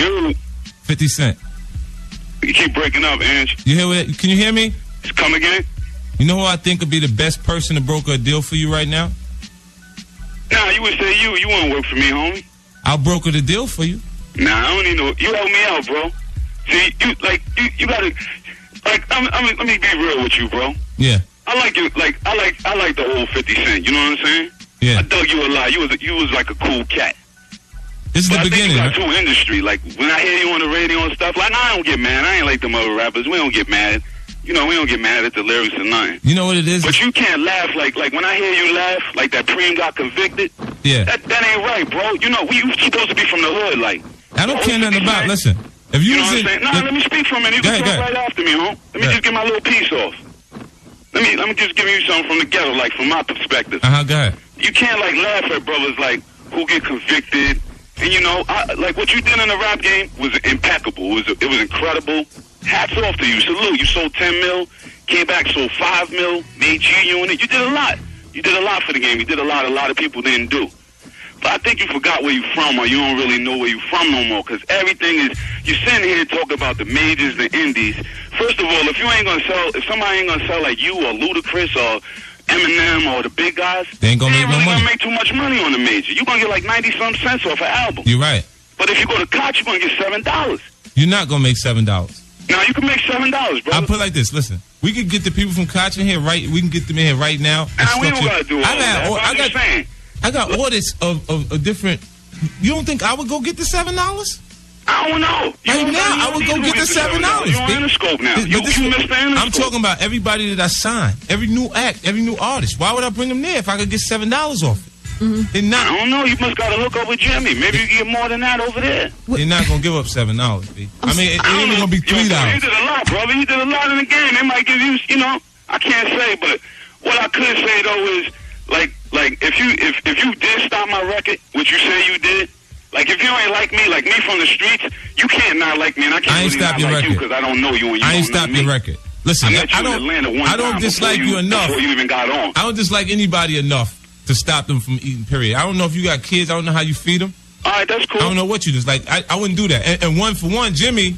Yo. 50 Cent. You keep breaking up, Ange. You hear what? Can you hear me? Come again? You know who I think would be the best person to broker a deal for you right now? Nah, you would say you wouldn't work for me, homie. I'll broker the deal for you. Nah, I don't need no. You help me out, bro. See, you gotta, let me be real with you, bro. Yeah. I like you, I like the old 50 Cent. You know what I'm saying? Yeah. I dug you a lot. You was like a cool cat. This is but the beginning. I think you got too industry. Like when I hear you on the radio and stuff, like I don't get mad. I ain't like them other rappers. We don't get mad. You know, we don't get mad at the lyrics or nothing. You know what it is? But you can't laugh like when I hear you laugh, like that Preem got convicted. Yeah. That ain't right, bro. You know, we supposed to be from the hood, like. I don't care nothing about. Listen, if you know what I'm saying? Nah, let me speak for a minute. You can talk right after me, huh? Let me just get my little piece off. Let me just give you something from the ghetto, like from my perspective. Go ahead. You can't like laugh at brothers like who get convicted, and you know, like what you did in the rap game was impeccable. It was incredible. Hats off to you. Salute. You sold 10 mil, came back, sold 5 mil, made G-Unit. You did a lot. You did a lot for the game. You did a lot of people didn't do. But I think you forgot where you're from, or you don't really know where you're from no more, because everything is, you're sitting here talking about the majors, the indies. First of all, if somebody ain't gonna sell like you or Ludacris or Eminem or the big guys, they ain't gonna make no money. Gonna make too much money on the major. You're gonna get like 90-some cents off an album. You're right. But if you go to Koch, you're gonna get $7. You're not gonna make $7. Now you can make $7, bro. I'll put it like this. Listen, we can get the people from Koch in here we can get them in here right now. Nah, we don't gotta do all that. I got audits of different. You don't think I would go get the $7? I don't know. Right now, I would go get the $7. You're on Interscope now. You missed the Interscope. I'm talking about everybody that I sign, every new act, every new artist. Why would I bring them there if I could get $7 off it? Mm-hmm. I don't know. You must got to hook up with Jimmy. Maybe you can get more than that over there. They're not gonna give up $7, B. I mean, it's only gonna be $3. You did a lot, brother. You did a lot in the game. They might give you, you know. I can't say, but what I could say though is, like if you did stop my record, which you say you did, like if you ain't like me from the streets, you can't not like me, and I can't really not like you because I don't know you and you I ain't stop your record. Listen, I don't dislike you enough. Before you even got on. I don't dislike anybody enough to stop them from eating, period. I don't know if you got kids. I don't know how you feed them. All right, that's cool. I don't know what you dislike. I wouldn't do that. And one for one, Jimmy,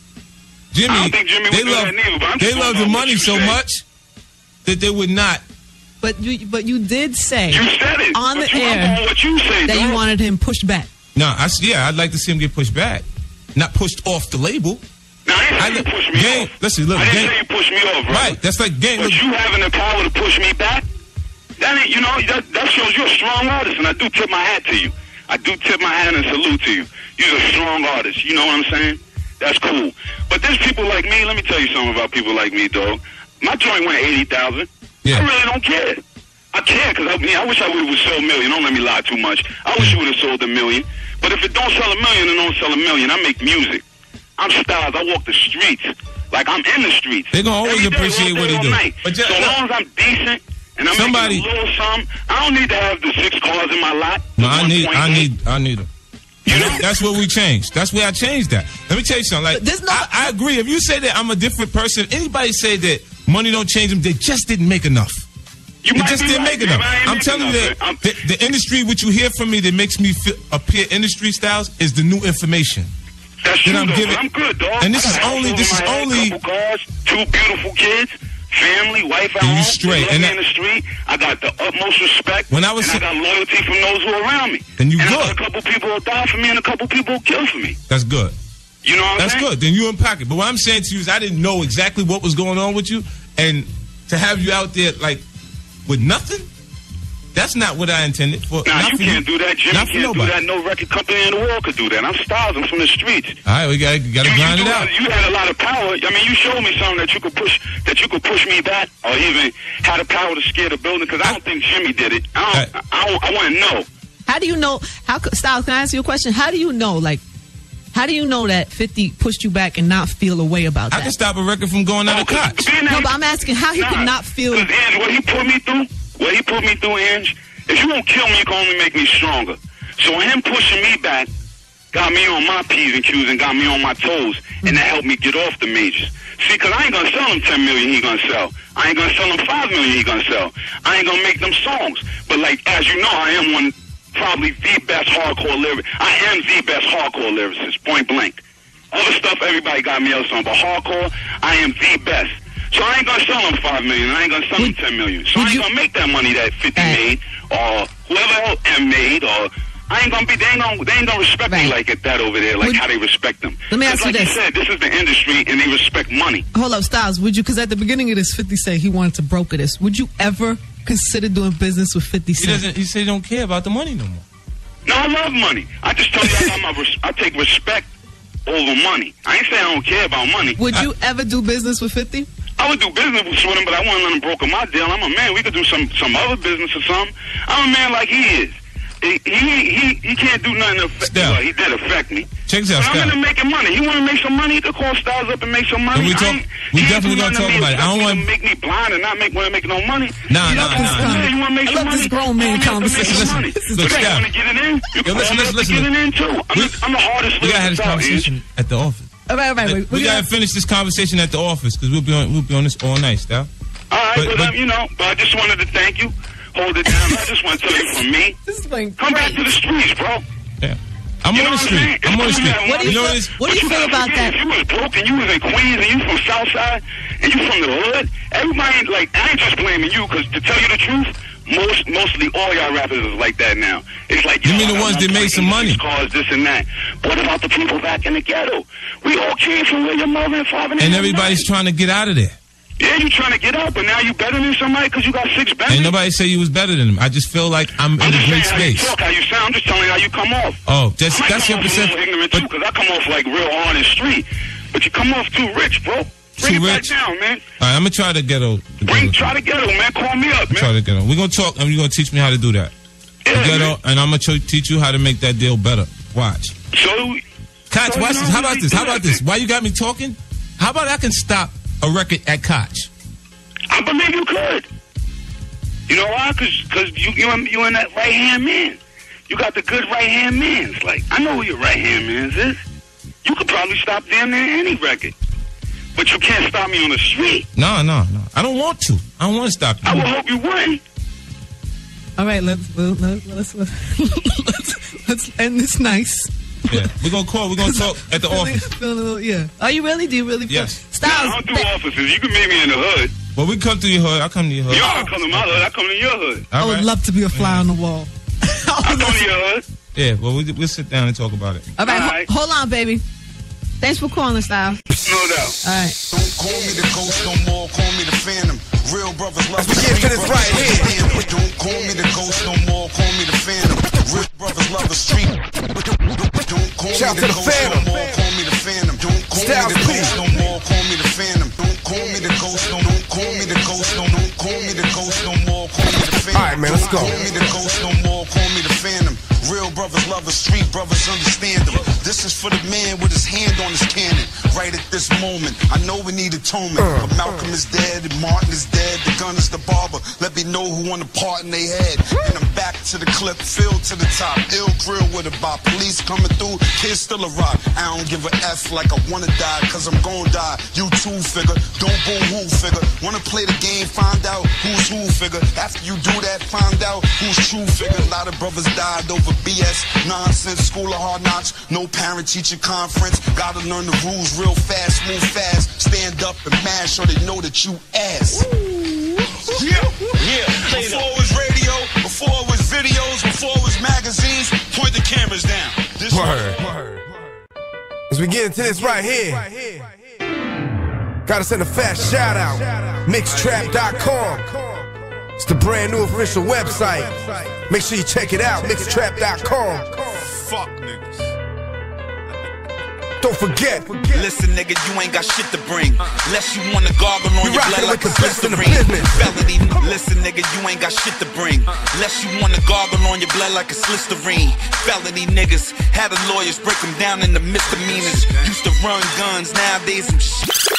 I don't think Jimmy would do that neither, but they love the money so much that they would not. But you did say you said it on the air what you say, that you wanted him pushed back. No, I'd like to see him get pushed back, not pushed off the label. No, I didn't say you pushed me off. Listen, look, I didn't say you pushed me off, bro. Right, that's like game. But you having the power to push me back, that ain't, you know, that shows you're a strong artist, and I do tip my hat to you. I do tip my hat and salute to you. You're a strong artist. You know what I'm saying? That's cool. But there's people like me. Let me tell you something about people like me, dog. My joint went 80,000. Yeah. I really don't care. I care because I wish I would have sold $1 million. Don't let me lie too much. I wish you would have sold $1 million. But if it don't sell $1 million, it don't sell $1 million. I make music. I'm Styles. I walk the streets. Like I'm in the streets. They're gonna always appreciate what he do. But so long as I'm decent and I'm making a little something, I don't need to have the 6 cars in my lot. No, I need them. You know? That's what we changed. That's where I changed that. Let me tell you something. Like, I agree. If you say that I'm a different person, anybody say that money don't change them, they just didn't make enough. They just didn't make enough. I'm telling you that the industry, what you hear from me that makes me appear industry styles, is the new information. That's true, I'm good, dog. And this is only. Couple cars, 2 beautiful kids, family, wife at home. You straight. And in the street, I got the utmost respect. And I got loyalty from those who are around me. And you good. I got a couple people who die for me, and a couple people who kill for me. That's good. You know what I'm saying? That's good. Then you unpack it. But what I'm saying to you is, I didn't know exactly what was going on with you, and to have you out there like with nothing. That's not what I intended for. Nah, you can't do that. Jimmy can't do that. No record company in the world could do that. I'm Styles. I'm from the streets. All right, we gotta grind it out. You had a lot of power. I mean, you showed me something that you could push me back, or even had the power to scare the building. Because I don't think Jimmy did it. I want to know. How do you know? Styles, can I ask you a question? How do you know? Like, how do you know that 50 pushed you back and not feel a way about that? I can stop a record from going out of Koch. No, but I'm asking how he could not feel. Because Ange, what he put me through, Ange, if you won't kill me, you can only make me stronger. So him pushing me back got me on my P's and Q's and got me on my toes, and that helped me get off the majors. See, because I ain't going to sell him 10 million he going to sell. I ain't going to sell him 5 million he going to sell. I ain't going to make them songs. But, like, as you know, I am one probably the best hardcore lyricist. I am the best hardcore lyricist, point blank. Other stuff, everybody got me else on, but hardcore, I am the best. So I ain't gonna sell them $5 million. I ain't gonna sell them $10 million. So I ain't gonna make that money that 50 made, or whoever else M made, or I ain't gonna be. They ain't gonna respect me like that over there, like how they respect them. Let me ask you this. Like you said, this is the industry, and they respect money. Hold up, Styles. Would you? Because at the beginning of this, 50 said he wanted to broker this. Would you ever consider doing business with 50 Cent? He said he don't care about the money no more. No, I love money. I just told you I take respect over money. I ain't saying I don't care about money. Would you ever do business with 50? I would do business with him, but I wouldn't let him broker my deal. I'm a man. We could do some other business or something. I'm a man like he is. He can't do nothing to affect me. Well, he did affect me. Check this out, but I'm into making money. He want to make some money. He could call Styles up and make some money. We definitely gonna talk about it. I don't want to make me blind and not want to make no money. Nah. You want to make some money? This grown man conversation. Listen, look, Styles. You want to get it in? You can get it in too. I'm the hardest. We gotta have this conversation at the office. All right. We gotta finish this conversation at the office because we'll be on this all night, Styles. All right, but I just wanted to thank you. Hold it down. I just want to tell you from me. Come back to the streets, bro. Yeah. I'm on the street. I'm on the street. What do you feel about that? If you was broke and you was in Queens and you from Southside and you from the hood, everybody, like, I ain't just blaming you, because to tell you the truth, mostly all y'all rappers is like that now. It's like, you mean the ones that made some money? Cars, this and that. But what about the people back in the ghetto? We all came from where your mother and father and everybody's trying to get out of there. Yeah, you trying to get out, but now you better than somebody because you got 6 Bentleys. Ain't nobody say you was better than him. I just feel like I'm in a great space. How you talk, how you sound. I'm just telling you how you come off. Oh, that's your perception. Ignorant too, because I come off like real hard and street, but you come off too rich, bro. Bring it back down, man. All right, I'm gonna try to ghetto. Try to ghetto, man. Call me up, man. Try to ghetto. We're gonna talk, and you're gonna teach me how to do that. Yeah, ghetto, and I'm gonna teach you how to make that deal better. Watch. Koch, watch this. How about this? How about this? Why you got me talking? How about I can stop a record at Koch? I believe you could. You know why? Because you in that right-hand man. You got the good right-hand mans. Like, I know who your right-hand mans is. You could probably stop damn near any record. But you can't stop me on the street. No. I don't want to. I don't want to stop you. I will hope you win. All right, let's end this nice. Yeah, we're gonna talk at the office. Yeah. Are you really? Do you really? Yes. Styles. I don't do offices. You can meet me in the hood. Well, we come to your hood. I come to your hood. You don't come to my hood. I come to your hood. I would love to be a fly on the wall. I come to your hood. Yeah, well, we'll sit down and talk about it. All right. Hold on, baby. Thanks for calling, Styles. No doubt. All right. Don't call me the ghost no more. Call me the phantom. Real brothers love the street. This right here. Don't call me the ghost no more. Call me the phantom. Real brothers love the street. Don't call Shout me the to the ghost phantom. no more. Call me the phantom. Don't call Styles me the ghost no more. Call me the phantom. Don't call me the ghost no. Don't call me the ghost no. Don't call me the ghost no more. Call me the phantom. All right, man, let's go. Call me the ghost no more. Call me the phantom. Real brothers love the street, brothers understand them. This is for the man with his hand on his cannon. Right at this moment, I know we need atonement. But Malcolm is dead, and Martin is dead. The gun is the barber. Let me know who won the part in they head. And I'm back to the clip, filled to the top. Ill grill with a bop. Police coming through, kids still a rock. I don't give a F like I wanna die, cause I'm gon' die. You too, figure. Don't boo who, figure. Wanna play the game, find out who's who, figure. After you do that, find out who's true, figure. A lot of brothers died over BS, nonsense, school of hard knocks, no parent-teacher conference. Gotta learn the rules real fast, move fast, stand up and mash so they know that you ass. Yeah. Before it was radio, before it was videos, before it was magazines, point the cameras down. This Word. As we get into this right here, gotta send a fast shout out. Mixtrap.com. It's the brand new official website. Make sure you check it out, mixtrap.com. fuck niggas. Don't forget. Listen, nigga, you ain't got shit to bring. Unless you wanna gargle on your blood like a Listerine. Felony, listen, nigga, you ain't got shit to bring. Unless you wanna gargle on your blood like a Listerine. Felony niggas, had the lawyers break them down into misdemeanors. Used to run guns, nowadays some shit.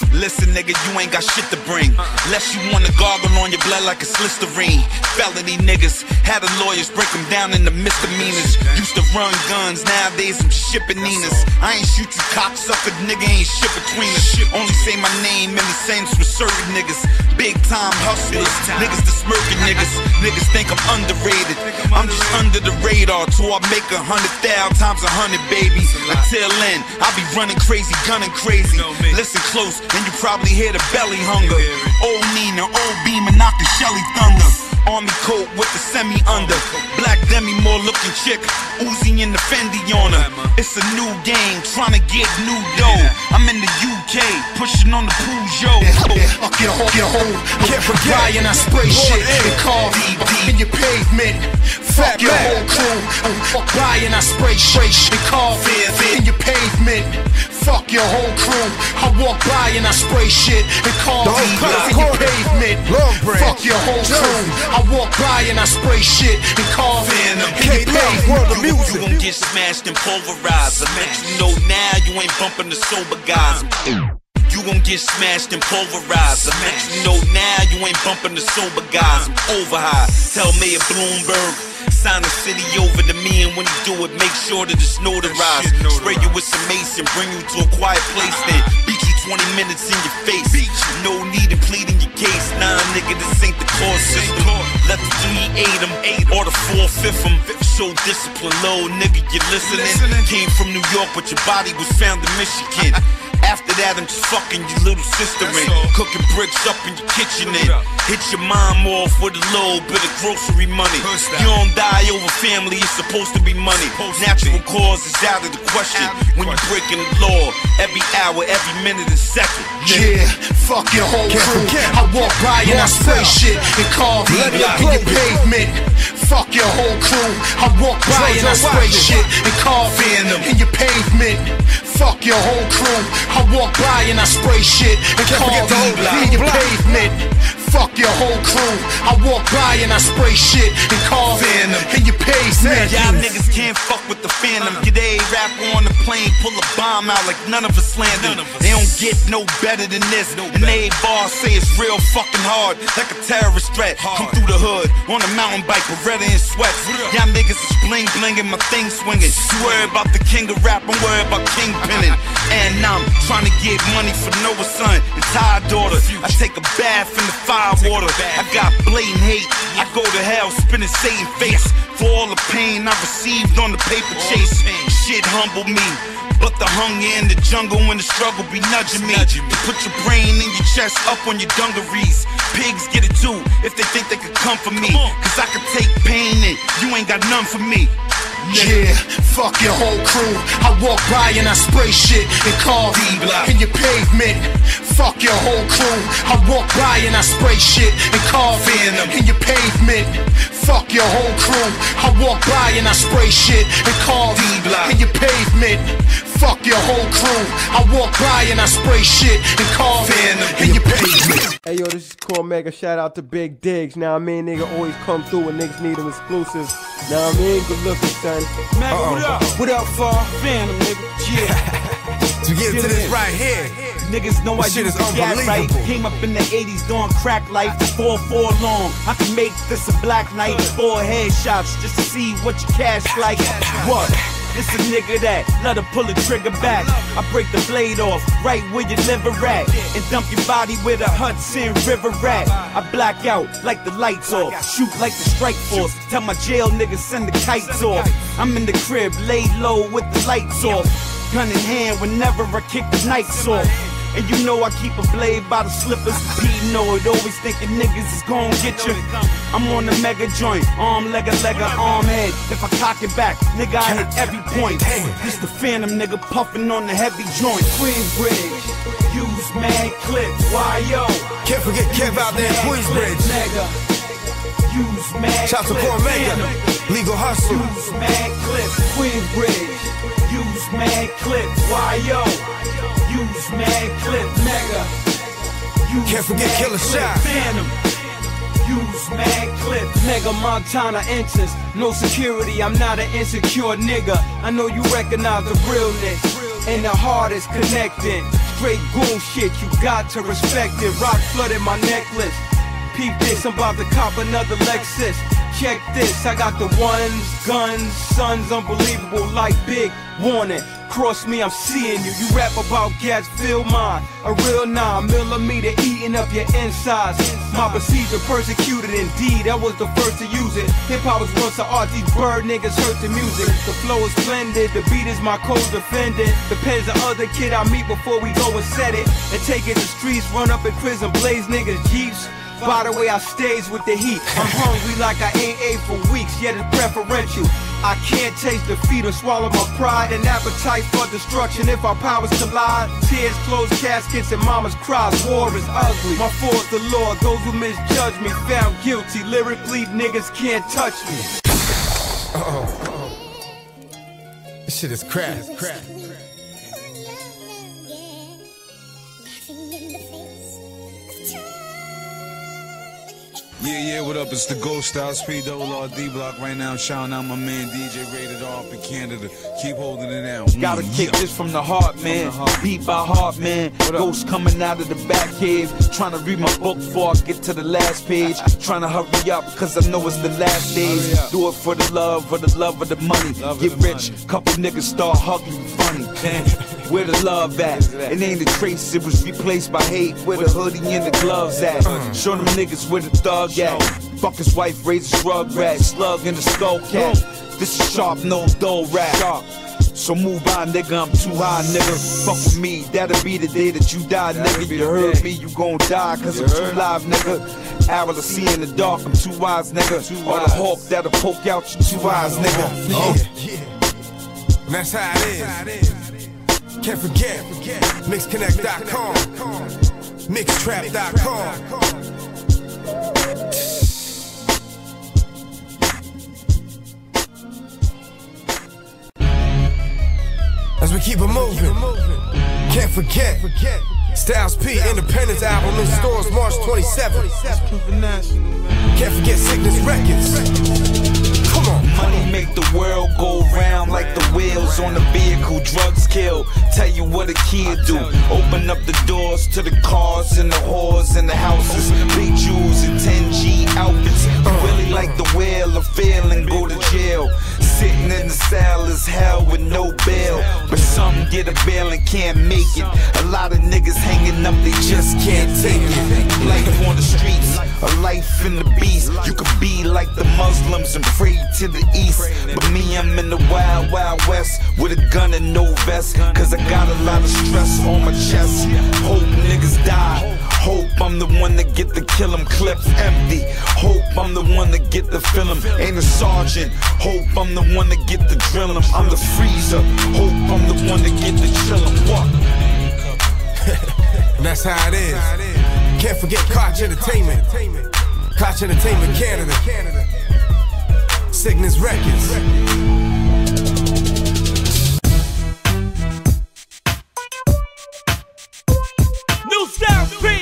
Listen, nigga, you ain't got shit to bring. Unless you wanna gargle on your blood like it's Listerine. Felony niggas had the lawyers break them down into misdemeanors. Used to run guns, nowadays I'm shipping Ninas. I ain't shoot you cocksucker, nigga, ain't shit between us. Only say my name in the sentence with certain niggas. Big time hustlers, niggas the smirking niggas. Niggas think I'm underrated. I'm just under the radar till I make 100,000 times 100, baby. Until then, I be running crazy, gunning crazy. Listen close, and you probably hear the belly hunger. Old Nina, old Beamer knocking Shelly Thunder. Army coat with the semi under. Black Demi Moore looking chick. Uzi and the Fendi on her. It's a new game, trying to get new dough. I'm in the UK, pushing on the Peugeot. Get home, can't forget. Ryan, I spray shit and call in your pavement. Fuck your whole crew. Fuck Ryan, I spray shit and call in your pavement. Fuck your whole crew. I walk by and I spray shit and call in your pavement. Fuck your whole crew. I walk by and I spray shit and call in your pavement. You gon' get smashed and pulverized. I let you know now you ain't bumping the sober guys. You gon' get smashed and pulverized. I let you know now you ain't bumping the sober guys. I'm over high. Tell Mayor Bloomberg, sign the city over to me, and when you do it, make sure that it's notarized. Spray you with some mace and bring you to a quiet place, then beat you 20 minutes in your face. No need in pleading your case. Nah, nigga, this ain't the court system. Let the 3-8 'em, or the 4-5 'em. Show discipline, low nigga, you listening? Came from New York, but your body was found in Michigan. After that, I'm just fucking your little sister in. Cooking bricks up in your kitchen in. Hit your mom off with a little bit of grocery money. You don't die over family, it's supposed to be money. Natural cause is out of the question when you're breaking the law. Every hour, every minute and second. Yeah, fuck your whole crew. I walk by and I spray shit and call in your pavement. Fuck your whole crew. I walk by and I spray shit and call in your pavement. Fuck your whole crew. I walk by and I spray shit and call in your pavement. Fuck your whole crew. I walk by and I spray shit and call in your pavement. Y'all niggas can't fuck with the Phantom. Get a rapper on the plane, pull a bomb out like none of us landed. They don't get no better than this. And they bar say it's real fucking hard, like a terrorist threat. Come through the hood on a mountain bike, Beretta and sweats. Y'all niggas is bling blinging, my thing swinging. You worry about the king of rap, I'm worried about kingpinning. And I'm trying to get money for Noah's son and Ty daughter. I take a bath in the fire water. I got blatant hate. I go to hell spinning Satan's face for all the pain I received on the paper chase. Shit humbled me, but the hunger in the jungle and the struggle be nudging me to put your brain in your chest up on your dungarees. Pigs get it too if they think they could come for me, cause I can take pain and you ain't got none for me. Yeah, fuck your whole crew. I walk by and I spray shit and call in your pavement. Fuck your whole crew. I walk by and I spray shit and call in your pavement. Fuck your whole crew. I walk by and I spray shit and call in your pavement. Fuck your whole crew. I walk by and I spray shit and call in your pavement. Hey yo, this is Cormega. Shout out to Big Diggs. Now I mean, nigga always come through when niggas need them exclusives. Now I mean, good looking, son. Man, what up? What up, Far Phantom, nigga? Yeah. To get into this right here. Niggas know I shit use is the cat right. unbelievable. Came up in the 80s doing crack life, 4-4 long. I can make this a black night, 4 headshots just to see what your cash like. What? This a nigga that let her pull the trigger back. I break the blade off right where your liver at, and dump your body where the Hudson River at. I black out like the lights off, shoot like the strike force. Tell my jail niggas send the kites off. I'm in the crib, laid low with the lights off. Gun in hand whenever I kick the nights off. And you know I keep a blade by the slippers. Pete know it, always thinking niggas is gon' get you. I'm on the mega joint, arm, leg, arm, head. If I cock it back, nigga, I hit every point. This the Phantom nigga puffin' on the heavy joint. Queensbridge, use mad clips, why yo? Can't forget Kev out there in Queensbridge. Nigga, use mad Shout to clips. Cormega, Legal Hustle. Use mad clips, Queensbridge, use mad clips, why yo? Use mad clips, nigga. Can't forget Killer Shot. Phantom. Use mad clips, nigga. Montana entrance, no security. I'm not an insecure nigga. I know you recognize the realness, and the heart is connecting. straight goon shit, you got to respect it. Rock flooded my necklace. Peep this, I'm about to cop another Lexus. Check this, I got the ones, guns, sons, unbelievable like big warning. Cross me, I'm seeing you. You rap about gas, feel mine. A real 9mm eating up your insides. My procedure persecuted indeed. I was the first to use it. Hip hop was once an art. These bird niggas hurt the music. The flow is splendid. The beat is my co-defendant. Depends the other kid I meet before we go and set it. And take it to streets, run up in prison, blaze niggas Jeeps. By the way, I stays with the heat. I'm hungry like I ain't ate for weeks, yet it's preferential. I can't taste defeat or swallow my pride and appetite for destruction if our powers collide. Tears, closed caskets, and mama's cries. War is ugly. My force, the Lord. Those who misjudge me found guilty. Lyrically, niggas can't touch me. This shit is crap. Yeah, what up? It's the Ghost Styles, P-double-R-D Block right now. Shouting out my man DJ Rated R up in Canada. Keep holding it down. Gotta kick this from the heart, man. Beat by heart, man. Ghost coming out of the back cave. Trying to read my book before I get to the last page. Trying to hurry up, cause I know it's the last days. Do it for the love of the money. Get rich, couple niggas start hugging you funny. Where the love at? It ain't a trace, it was replaced by hate. Where the hoodie and the gloves at? Show them niggas where the thug at. Fuck his wife, raise a shrug rat. Slug in the skull cap. This is sharp, no dull rap. So move on, nigga, I'm too high, nigga. Fuck with me, that'll be the day that you die, nigga. You heard me, you gon' die, cause I'm too live, nigga. Owl to see in the dark, I'm too wise, nigga. Or the hawk that'll poke out your 2 eyes, nigga. Yeah. And that's how it is. Can't forget, mixconnect.com, mixtrap.com. As we keep it moving, can't forget, Styles P Independence album in stores March 27th. Can't forget Sickness Records. Come on. Money make the world go round like the wheels on the vehicle. Drugs kill. Tell you what a kid do. Open up the doors to the cars and the whores and the houses. Big jewels and 10G outfits. You really like the whale of fail and go to jail. Sitting in the cell is hell with no bail. But some get a bail and can't make it. A lot of niggas hanging up, they just can't take it. Life on the streets, a life in the beast. You could be like the Muslims and pray to the east. But me, I'm in the wild, wild west with a gun and no vest. Cause I got a lot of stress on my chest. Hope niggas die. Hope I'm the one that get the kill 'em clips empty. Hope I'm the one that get the film. Ain't a sergeant. Hope I'm the one that get the drill 'em. I'm the freezer. Hope I'm the one that get the chill 'em. What? And that's how it is. Can't forget Koch Entertainment. Koch Entertainment Canada. Sickness Records. New Styles P.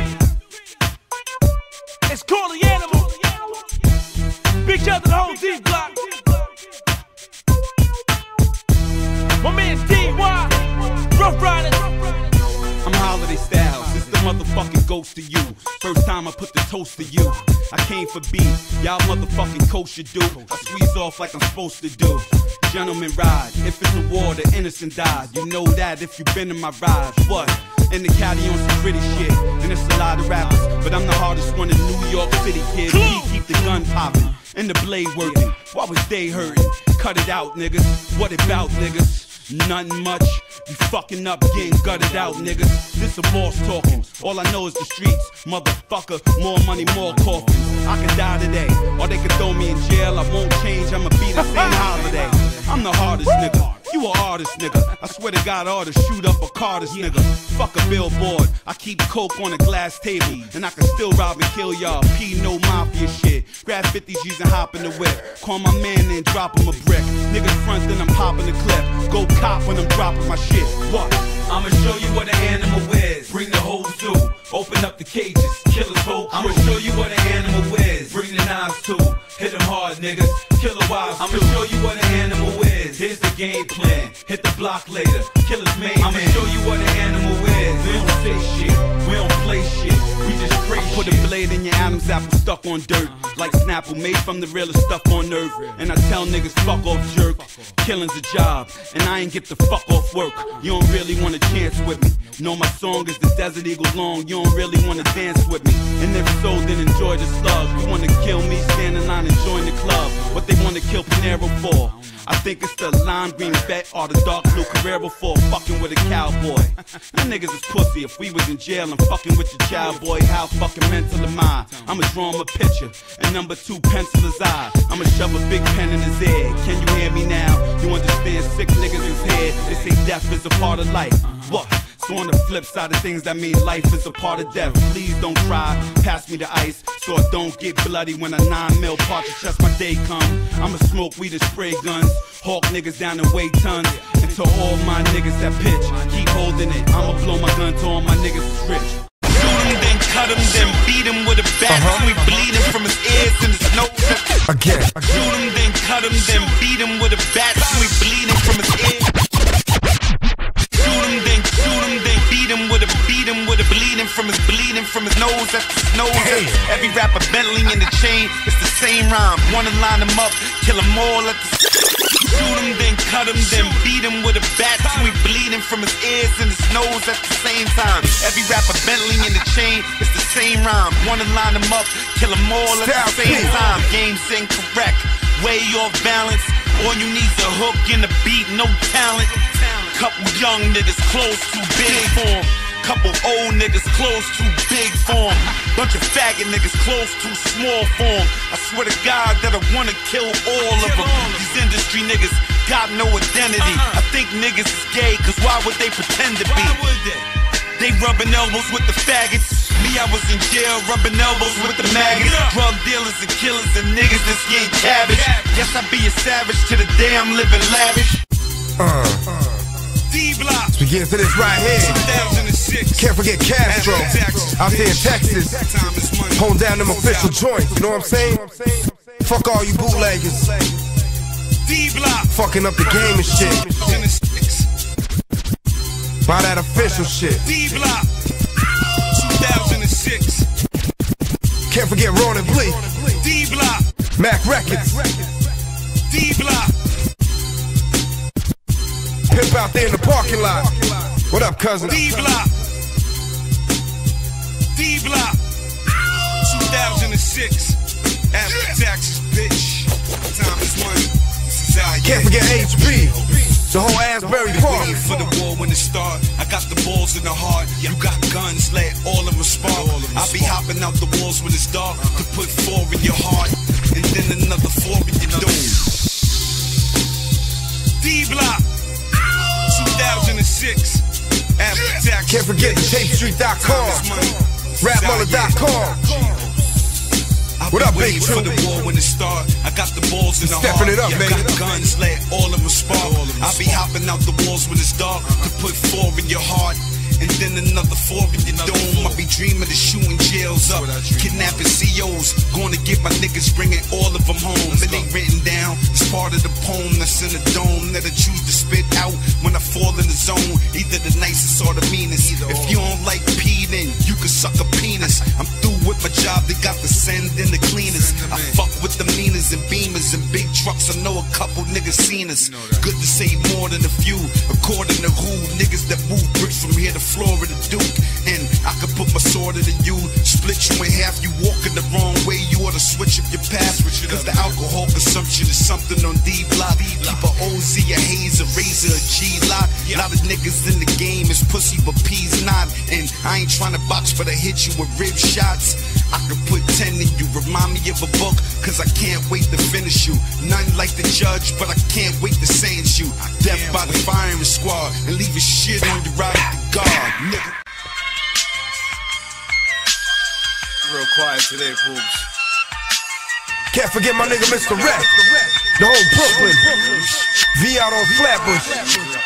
It's called The Animal. Big shout to the whole D Block. My man D.Y. Rough Riders. I'm Holiday Styles. It's the motherfucking ghost to you. First time I put the toast to you. I came for beat. Y'all motherfucking coach should do. I squeeze off like I'm supposed to do. Gentlemen ride. If it's a war, the innocent die. You know that if you've been in my ride. What? In the caddy on some pretty shit. And it's a lot of rappers, but I'm the hardest one in New York City, kid. We keep the gun popping and the blade working. Why was they hurting? Cut it out, niggas. What about, niggas? Nothing much. You fucking up, getting gutted out, niggas. This a boss talking. All I know is the streets, motherfucker. More money, more coffins. I could die today, or they could throw me in jail. I won't change, I'ma be the same holiday. I'm the hardest nigga. You a artist, nigga. I swear to God, I ought to shoot up a Carter's, nigga. Fuck a billboard. I keep coke on a glass table, and I can still rob and kill y'all. P no mafia shit. Grab 50 G's and hop in the whip. Call my man and drop him a brick. Niggas front, then I'm popping the clip. Go cop when I'm dropping my shit. What? I'ma show you what an animal is. Bring the hoes too. Open up the cages. Killers hope. I'ma show you what an animal is. Bring the knives too. Hit them hard, niggas. Killer wives. I'ma show you what an animal is. Here's the game plan. Hit the block later, killer's main man. I'ma show you what an animal is. We don't say shit, we don't play shit, we just spray shit. Put a blade in your Adam's apple stuck on dirt. Like Snapple, made from the realest stuff on earth. And I tell niggas fuck off jerk. Killing's a job, and I ain't get the fuck off work. You don't really want a chance with me. Know my song is the Desert Eagle long. You don't really wanna dance with me. And if so, then enjoy the slug. You wanna kill me, stand in line and join the club. What they wanna kill Panero for? I think it's the lime green vet or the dark blue Carrera for fucking with a cowboy. You niggas is pussy. If we was in jail and fucking with your child boy, how fucking mental am I? I'ma draw him a picture, and number 2 pencil his eye. I'ma shove a big pen in his head. Can you hear me now? You understand sick niggas is head. They say death is a part of life. What? So on the flip side of things, that mean life is a part of death. Please don't cry, pass me the ice, so it don't get bloody when a 9 mil part to chest my day come. I'ma smoke weed and spray guns, hawk niggas down and weigh tons. And to all my niggas that pitch, keep holding it. I'ma blow my gun to all my niggas is rich. Shoot him, then cut him, then beat him with a bat. We bleeding from his ears and his nose. Again. Shoot him, then cut him, then beat him with a bat. We bleeding from his ears. Shoot him, then beat him with a bleeding from his nose at his nose. Every rapper Bentley in the chain, it's the same rhyme. Wanna line him up, kill him all at the. Shoot him, then cut him, then beat him with a bat. We bleeding from his ears and his nose at the same time. Every rapper Bentley in the chain, it's the same rhyme. Wanna line him up, kill him all at the same time. Game's incorrect, way off balance. All you need's a hook and a beat, no talent. Couple young niggas close too big for 'em. Couple old niggas close too big for 'em. Bunch of faggot niggas close too small for 'em. I swear to God that I wanna kill all of them. These industry niggas got no identity. I think niggas is gay, cause why would they pretend to be? They rubbing elbows with the faggots. Me, I was in jail rubbing elbows with the maggots. Drug dealers and killers and niggas that's getting cabbage. Guess I be a savage to the day I'm living lavish. D-Block. We get to this right here. 2006. Can't forget Castro. Out there in Texas. Holding down them official joints. You know what I'm saying? Fuck all you bootleggers. D-Block. Fucking up the game and shit. Buy that official shit. D-Block. 2006. Can't forget Ronin Bleak. D-Block. Mac Records. D-Block. Pimp out there in the parking lot. What up, cousin? D-Block. D-Block. 2006. After taxes, bitch. Time is money. This is how you Can't forget HB. The whole Asbury Park. Waiting for the war when it start. I got the balls in the heart. You got guns, let all of them spark. I'll be hopping out the walls when it's dark to put 4 in your heart and then another 4 in your dome. D-Block. 2006. After tax. Can't forget TapeStreet.com. Rapmother.com. What up, big for the war when it start. I got the balls in the heart. Stepping it up, man. Got guns, let all of them spark. I'll be hopping out the walls when it's dark to put 4 in your heart and then another 4 in your dome. I be dreaming of shooting jails up, kidnapping COs, going to get my niggas, bringing all of them home. And they written down, it's part of the poem that's in the dome that I choose to spit out when I fall in the zone. Either the nicest or the meanest. If you don't like P, then you can suck a penis. I'm through with my job, they got the send in the cleaners. I fuck with the meaners and beamers and big trucks. I know a couple niggas seen us. Good to say more than a few, according to who. Niggas that move bricks from here to Florida, Duke. And I could put my sword into you, split you in half. You walking the wrong way, you ought to switch up your path. Cause the alcohol consumption is something on D-Block. Keep a OZ, a Haze, a Razor, a G-Lock. A lot of niggas in the game is pussy, but P's not. And I ain't trying to box, but I hit you with rib shots. I could put 10 in you, remind me of a book, cause I can't wait to finish you. Nothing like the judge, but I can't wait to sentence you. Death by the firing squad, and leave a shit on your ride at the guard, nigga. Real quiet today, Poops. Can't forget my nigga Mr. Rep. The whole Brooklyn. V out on Flatbush.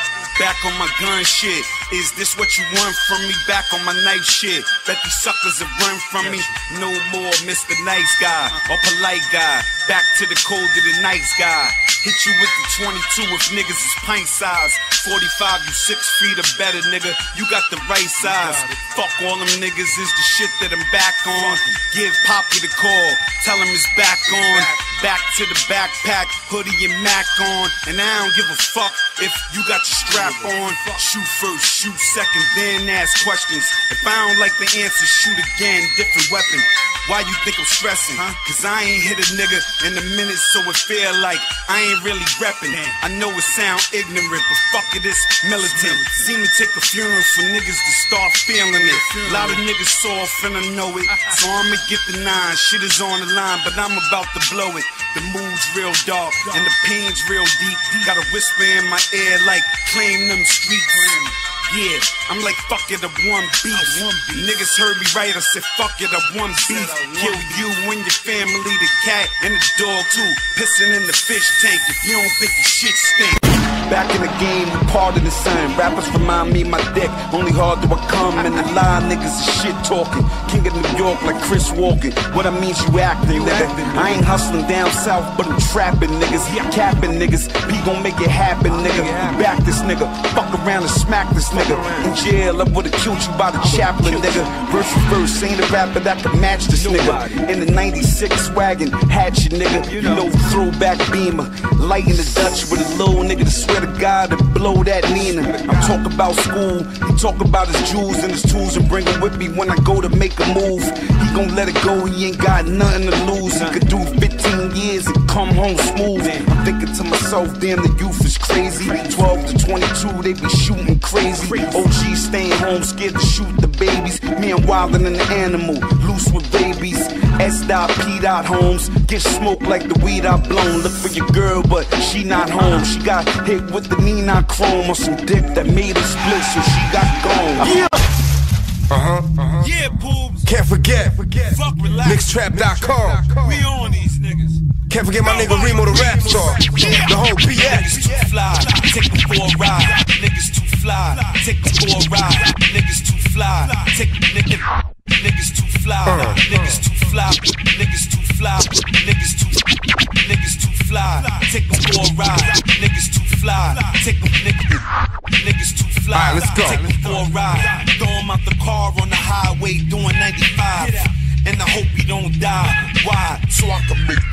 back on my gun shit. Is this what you want from me? Back on my knife shit. Bet these suckers have run from me. No more Mr. Nice Guy or polite guy. Back to the cold of the nice guy. Hit you with the 22 if niggas is pint size. 45, you 6 feet or better, nigga. You got the right size. Fuck all them niggas is the shit that I'm back on. Give Poppy the call. Tell him it's back on. Back to the backpack, hoodie and Mac on. And I don't give a fuck if you got your strap on. Shoot first, shoot second, then ask questions. If I don't like the answer, shoot again, different weapon. Why you think I'm stressing? Cause I ain't hit a nigga in a minute, so it feel like I ain't really reppin'. I know it sound ignorant, but fuck it, it's militant. See me take a funeral for niggas to start feeling it. A lot of niggas soft and I know it, so I'ma get the 9. Shit is on the line, but I'm about to blow it. The mood's real dark and the pain's real deep. Got a whisper in my ear like claim them streets. Yeah, I'm like fuck it, I one beef. Niggas heard me right, I said fuck it, I one beef. Kill you and your family, the cat and the dog too. Pissing in the fish tank if you don't think the shit stink. Back in the game, we part of the same. Rappers remind me of my dick. Only hard do I come and the lie niggas is shit talking. King of New York like Chris Walken. What I mean's you acting, nigga. I ain't hustling down south, but I'm trapping niggas. Capping niggas. We gon' make it happen, nigga. Back this nigga. Fuck around and smack this nigga. In jail, I would've killed you by the chaplain, nigga. Verse for verse, ain't a rapper that can match this nigga. In the 96 wagon, hatchet nigga. You know, throwback Beamer. Lighting the Dutch with a little nigga to swear to God to blow that Nina. I'm talking about school. He talk about his jewels and his tools and bring them with me when I go to make a move. He gon' let it go, he ain't got nothing to lose. He could do 15 years and come home smooth. I'm thinking to myself, damn, the youth is crazy. 12 to 22, they be shooting crazy. OG staying home, scared to shoot the babies. Me, I'm wildin' in the animal, loose with babies. S.P. Holmes, get smoked like the weed I blown. Look for your girl, but she not home. She got hit with the Nina chrome on some dick that made her split, so she got gone. Yeah, boobs. Can't forget. Fuck relax. Mixtrap.com. We on these niggas. Can't forget my nigga Remo the Rap Star. The whole PX. Niggas too fly, take them for a ride. Niggas too fly, take them for a ride. Niggas too fly, take niggas too fly, niggas too fly, niggas too fly, niggas too fly, take them for a ride. Niggas too fly, take them niggas too fly, take them for a ride. Throw them out the car on the highway doing 95, and I hope you don't die. Why? So I can make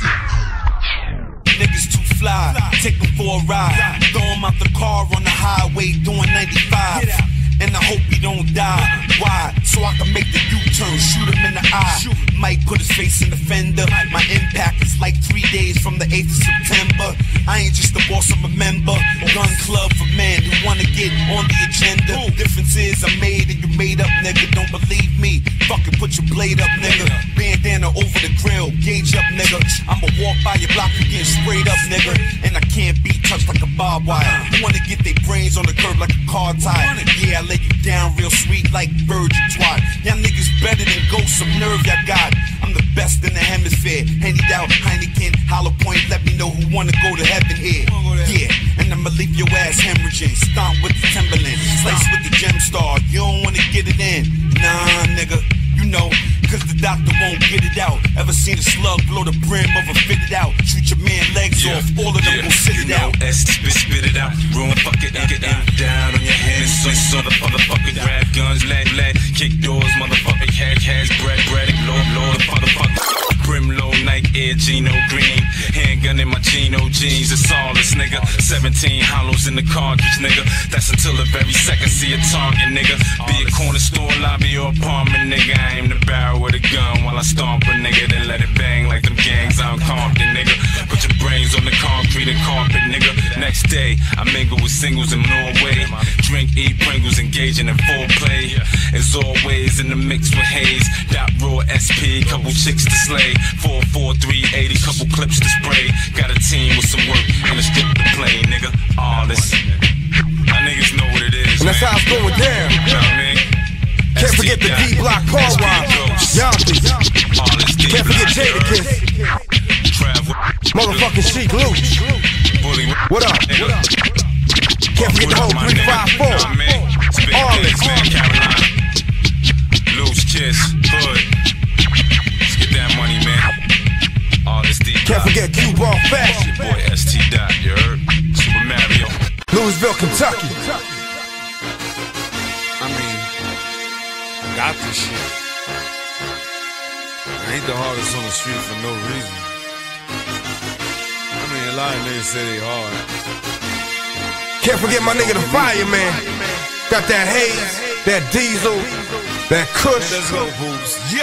niggas too fly, take them for a ride. Throw them out the car on the highway doing 95, and I hope he don't die. Why? So I can make the U-turn, shoot him in the eye. Might put his face in the fender. My impact is like 3 days from the 8th of September. I ain't just a boss, I'm a member. Gun club for men who wanna get on the agenda. Difference is I made and you made up, nigga. Don't believe me, fucking put your blade up, nigga. Bandana over the grill, gauge up, nigga. I'ma walk by your block and get sprayed up, nigga. And I can't be touched like a barbed wire. You wanna get their brains on the curb like a car tire. Yeah, I lay you down real sweet like virgin twat. Y'all niggas better than ghosts, some nerve y'all got. I'm the best in the hemisphere. Handy out, Heineken, Hollow Point. Let me know who wanna go to heaven here. Yeah, and I'ma leave your ass hemorrhaging. Stomp with the Timberland, slice with the Gem Star. You don't wanna get it in, nah, nigga. You know, cause the doctor won't get it out. Ever seen a slug blow the brim of a fitted out? Shoot your man legs off, all of them gon' sit it out. Spit it out, ruin, fuck it, and get down on your hands. So the motherfucking grab guns, lead, kick doors, motherfucking cash, bread, Lord, the motherfucker. Brimlow, Nike Air, Gino Green. Handgun in my Gino jeans, it's all this nigga. 17 hollows in the cartridge, nigga. That's until the very second see a target, nigga. Be a corner store, lobby, or apartment, nigga. I aim the barrel with a gun while I stomp a nigga. Then let it bang like them gangs out Compton, nigga. Put your brains on the concrete and carpet, nigga. Next day, I mingle with singles in Norway. Drink, eat Pringles, engaging in foreplay. As always, in the mix with Hayes. Dot raw SP, couple chicks to slay. 44380, couple clips to spray. Got a team with some work and a script to play, nigga. All this. My niggas know what it is. And that's how it's going down. You know what I mean? Can't forget the D-Block car ride. Yonkers. Can't forget Jadakiss. Motherfucking Sheik Luke. What up? Can't forget the whole 354. Arliss, Carolina. Loose Kiss, Hood. Let's get that money, man. Arliss D. Can't forget Q-Ball Fashion. Your boy ST Dot, you heard? Super Mario. Louisville, Kentucky. I mean, got this shit. I ain't the hardest on the street for no reason. I mean, a lot of niggas say they hard. Can't forget my nigga the Fireman. Got that haze, that diesel, that kush. Let's go, boobs. Yeah.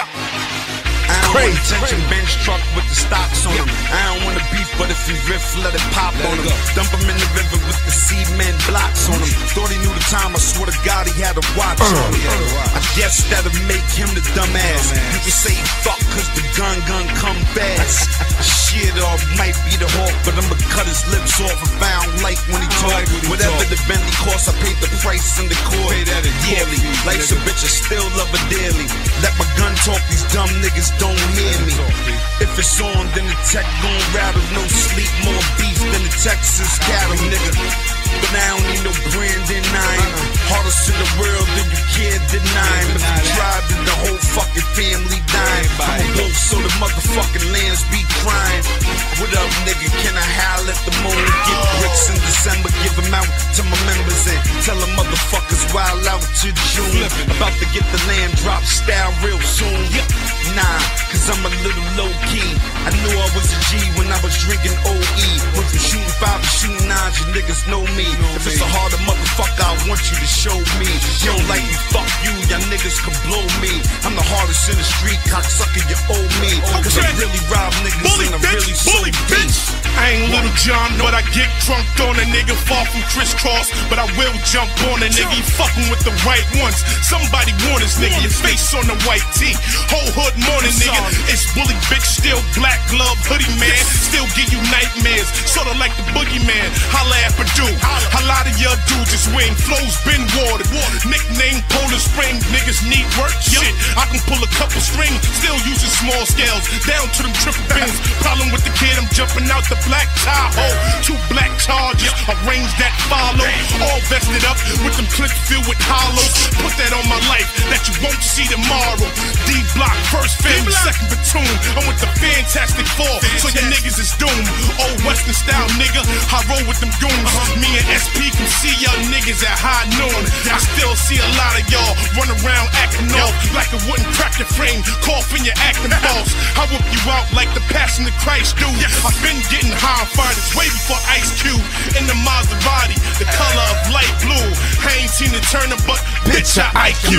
I don't want attention, bench truck with the stocks on him. I don't want to beef, but if he riff, let it pop on him. Dump him in the river with the cement blocks on him. Thought he knew the time, I swear to God he had a watch on him. I guess that'll make him the dumbass. You can say fuck cause the gun come fast. Shit, or might be the hawk, but I'ma cut his lips off and found like when he talk. Whatever the Bentley cost, I paid the price in the court yearly. Life's a bitch, I still love her dearly. Let my gun talk, these dumb niggas don't hear me. If it's on, then the tech gon' rattle. No sleep, more beef than the Texas cattle, nigga. But I don't need no Brandon 9. Hardest in the world, then you can't deny. If you try, then the whole fucking family dying. I'm a wolf, so the motherfucking lambs be crying. What up, nigga? Can I howl at the moon? Get bricks in December, give them out to my members and tell them motherfuckers wild out to June. About to get the land drop style real soon. Nah, cause I'm a little low key. I knew I was a G when I was drinking OE. Went from shooting 5 to shooting 9, you niggas know me. If it's a harder motherfucker, I want you to show me. You don't like me, fuck you, y'all niggas can blow me. I'm the hardest in the street, cocksucker, you owe me. Cause I really rob niggas and I really sold bitch. I ain't Little John, but I get drunk on a nigga. Far from crisscross, but I will jump on a nigga. He fucking with the right ones. Somebody warn this nigga, your face on the white tee. Whole hood morning, nigga. It's bully bitch, still black glove hoodie man. Still give you nightmares, sorta like the boogeyman. Holla at Purdue. A lot of y'all dudes just wing. Flows been watered. Nickname Polar Spring. Niggas need work. Shit, I can pull a couple strings. Still using small scales. Down to them triple pins. Problem with the kid, I'm jumping out the black Tahoe. 2 black charges, arrange that follow. All vested up with them clips filled with hollows. Put that on my life that you won't see tomorrow. D-Block, first family, second platoon. I'm with the Fantastic Four, so your niggas is doomed. Old Western style nigga, I roll with them goons. Me and SP can see y'all niggas at high noon. I still see a lot of y'all run around acting off like it wouldn't crack your frame. Cough in your acting boss. I whoop you out like the Passion of Christ do. I've been getting high on fire, this way before Ice Cube. In the Maserati, the color of light blue. I ain't seen the Turner, but bitch, I IQ.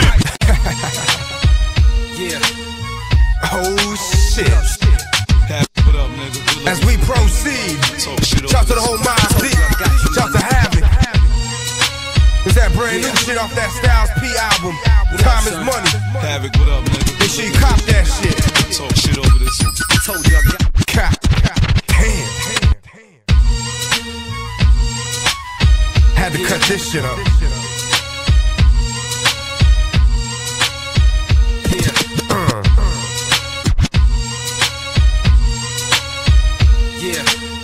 Yeah. Oh shit. As we proceed, shout to the whole Miles D. Shout to Havoc. Is that brand new shit off that Styles P album? Time is money. Havoc, what up, nigga? Make sure you cop that shit. Talk shit over this one. Told you I got cop. Damn. Had to cut this shit up. Yeah.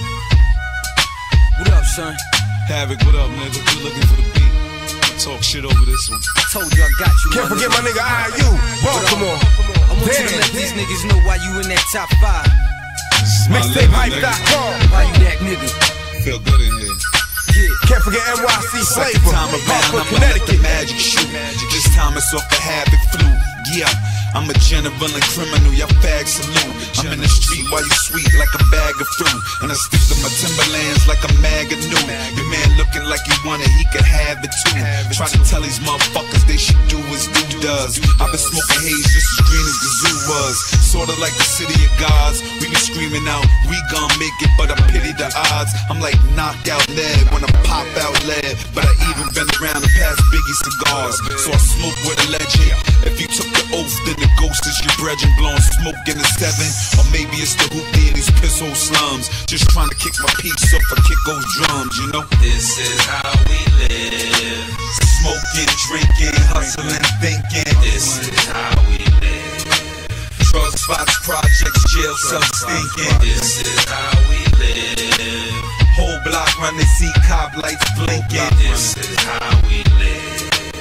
What up, son? Havoc, what up, nigga? We looking for the beat. Talk shit over this one. Told you I got you. Can't forget my nigga IU, Baltimore. I want you to let these niggas know why you in that top 5. Mixtapehype.com. Why you that nigga? Feel good in here. Can't forget NYC Flavor, Hartford, Connecticut. Magic shoot. This time it's off the Havoc flu. Yeah, I'm a general and criminal. Y'all fags salute. I'm in the street while you sweet like a bag of fruit, and I stick to my Timberlands like a mag of new. Your man looking like he wanted, he could have it too. Try to tell these motherfuckers they should do as dude does. I've been smoking haze just as green as the zoo was. Sorta like the city of gods. We be screaming out, we gon' make it, but I pity the odds. I'm like knocked out lead when I pop out lead, but I even been around and past Biggie cigars. So I smoke with a legend. If you took the oath, then the ghost is your brethren, blowing smoke in the 7. Or maybe it's the hoopty in these pisshole slums, just trying to kick my peeps up or kick those drums, you know? This is how we live. Smoking, drinking, hustling, thinking. This is how we live. Drug spots, projects, jail cells, stinking. This is how we live. Whole block run, they see cop lights blinking. This is how we live.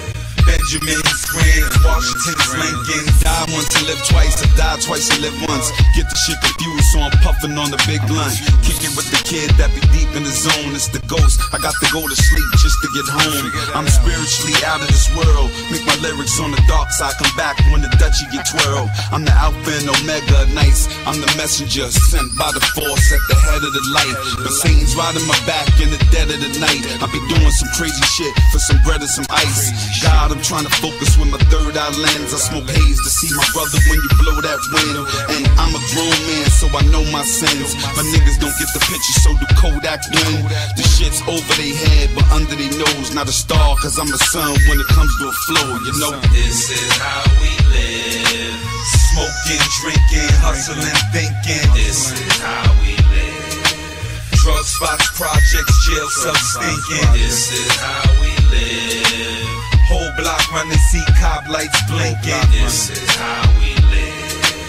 Benjamin's, Grants, Washington's, Lincoln's. Die once and live twice, I die twice and live once. Get the shit confused, so I'm puffing on the big blunt. Kicking with the kid that be deep in the zone. It's the ghost, I got to go to sleep just to get home. I'm spiritually out of this world. Make my lyrics on the dark side come back when the Dutchie get twirled. I'm the Alpha and Omega, nice. I'm the messenger sent by the force at the head of the light. But Satan's riding my back in the dead of the night. I be doing some crazy shit for some bread and some ice. God, I'm trying to focus with my third eye lens. I smoke haze to see my brother when you blow that wind. And I'm a grown man, so I know my sins. My niggas don't get the picture, so do Kodak win. The shit's over their head, but under their nose. Not a star, cause I'm a son when it comes to a flow, you know. This is how we live. Smoking, drinking, hustling, thinking. This is how we live. Drug spots, projects, jail cells stinking. This is how we live. Whole block run, they see cop lights blinking. This is how we live.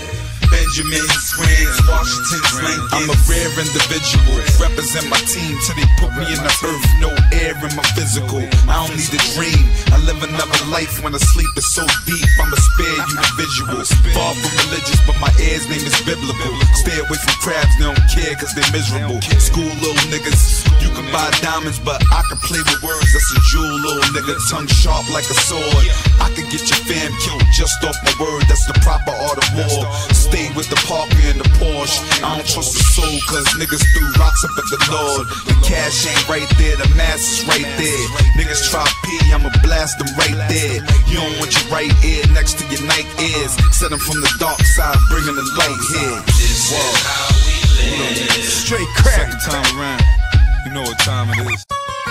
Benjamin's, Grants, Washington's, Lincoln. I'm a rare individual, represent my team till they put me in the earth. No air in my physical, I don't need a dream. I live another life when I sleep, it's so deep. I'ma spare you the visuals. Far from religious, but my air's name is biblical. Stay away from crabs, they don't care cause they're miserable. School little niggas, you can buy diamonds, but I can play with words. That's a jewel, little nigga. Tongue sharp like a sword. I can get your fam killed just off my word. That's the proper art of war. Stay with the Parker and the Porsche. I don't trust the soul, cause niggas threw rocks up at the Lord. The cash ain't right there, the mass is right there. Niggas try P, I'ma blast them right there. You don't want your right ear next to your Nike ears. Set them from the dark side, bringing the light here. This is how we live. Straight crack. Second time around, you know what time it is.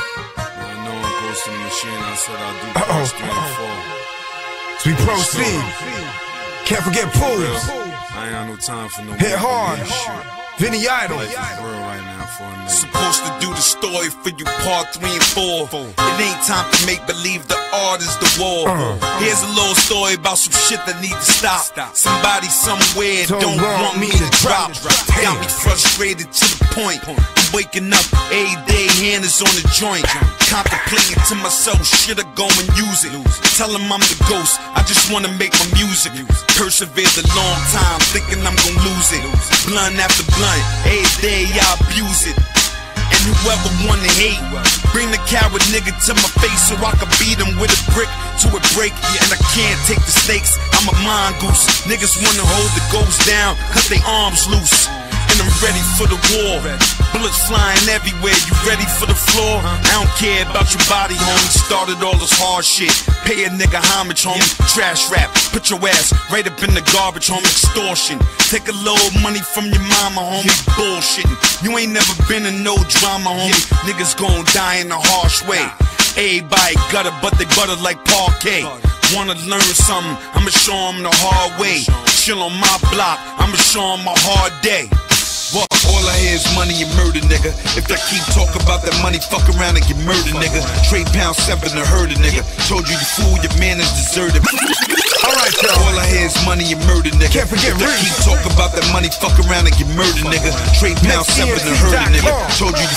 I know it goes to the machine, I said I'll do parts 3 and 4. As we proceed, can't forget Pools. I ain't got no time for no Hit hard. Vinny Idol. Life is real right now for a nigga. Supposed to do the story for you part 3 and 4. It ain't time to make believe the art is the war. Here's a little story about some shit that need to stop. Somebody somewhere don't want me to drop. Got me frustrated to the point. I'm waking up every day, hand is on the joint. Contemplating to myself, should I go and use it? Tell him I'm the ghost, I just wanna make my music. Persevered a long time, thinking I'm gonna lose it. Blunt after blunt, every day I abuse it. And whoever wanna hate, bring the coward nigga to my face so I can beat him with a brick to a break. And I can't take the stakes, I'm a mongoose. Niggas wanna hold the ghost down, cut their arms loose. And I'm ready for the war. Bullets flying everywhere, you ready for the floor? I don't care about your body, homie. Started all this hard shit. Pay a nigga homage, homie. Trash rap, put your ass right up in the garbage, homie. Extortion. Take a little money from your mama, homie. Bullshitting. You ain't never been in no drama, homie. Niggas gon' die in a harsh way. Everybody gutter, but they butter like parquet. Wanna learn something, I'ma show them the hard way. Chill on my block, I'ma show them a hard day. What? All I hear is money and murder, nigga. If I keep talking about that money, fuck around and get murdered, nigga. Trade pound 7 to hurt a nigga. Told you fool, your man is deserted. Alright, y'all. All I hear is money and murder, nigga. Can't forget if I keep talking about that money, fuck around and get murdered, nigga. Trade pound 7 to hurt a nigga. Told you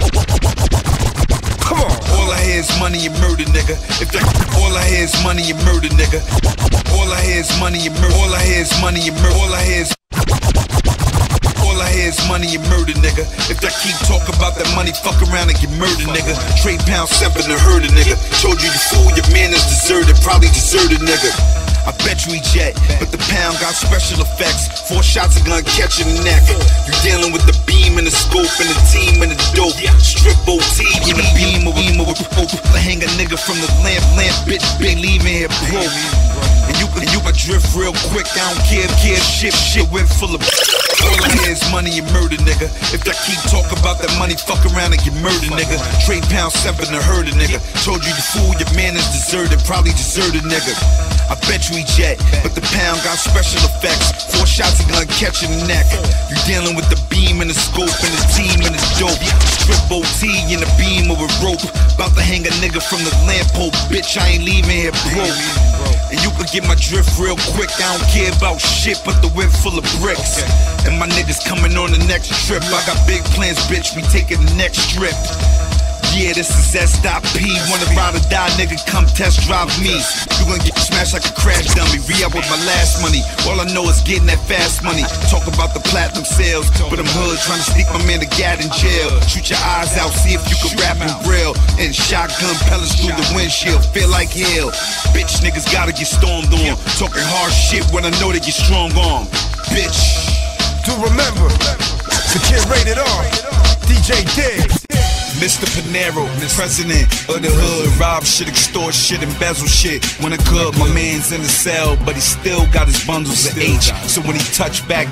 Come on. All I hear is money and murder, nigga. All I hear is money and murder, nigga. All I hear is money and murder. All I hear is money and murder. All I hear is money and murder, nigga. If I keep talking about that money, fuck around and get murdered, nigga. Trade pound 7 to hurt a nigga. Told you fool, your man is deserted, probably deserted, nigga. I bet you he jet, but the pound got special effects. 4 shots are gonna catch in the neck. You dealing with the beam and the scope and the team and the dope. Strip OT in the beam of I hang a nigga from the lamp, bitch, big leaving here broke. And you can drift real quick, I don't care, shit whip full of all I hear is money and murder, nigga. If I keep talking about that money, fuck around and get murdered, nigga. Trade pound 7 to hurt a nigga. Told you fool, your man is deserted, probably deserted, nigga. I bet you he jet, but the pound got special effects. 4 shots are gonna catch in the neck. You dealing with the beam and the scope and the team and the dope. Strip OT in the beam of a rope. About to hang a nigga from the lamp pole, bitch, I ain't leaving here broke. And you can get my drift real quick. I don't care about shit but the whip full of bricks. And my niggas coming on the next trip. I got big plans, bitch, we taking the next trip. Yeah, this is S.P. Wanna ride or die, nigga, come test drive me. You gon' get smashed like a crash dummy. Re-up with my last money. All I know is getting that fast money. Talk about the platinum sales, but I'm hood trying to sneak my man to Gad in jail. Shoot your eyes out, see if you can rap and grill. And shotgun pellets through the windshield, feel like hell. Bitch, niggas gotta get stormed on. Talking hard shit when I know they get strong on. Bitch. Do remember, the kid rated R, DJ Diggs. Mr. Panero, president of the hood, rob shit, extort shit, embezzle shit. When I could, my man's in the cell, but he still got his bundles of H. So when he touch back,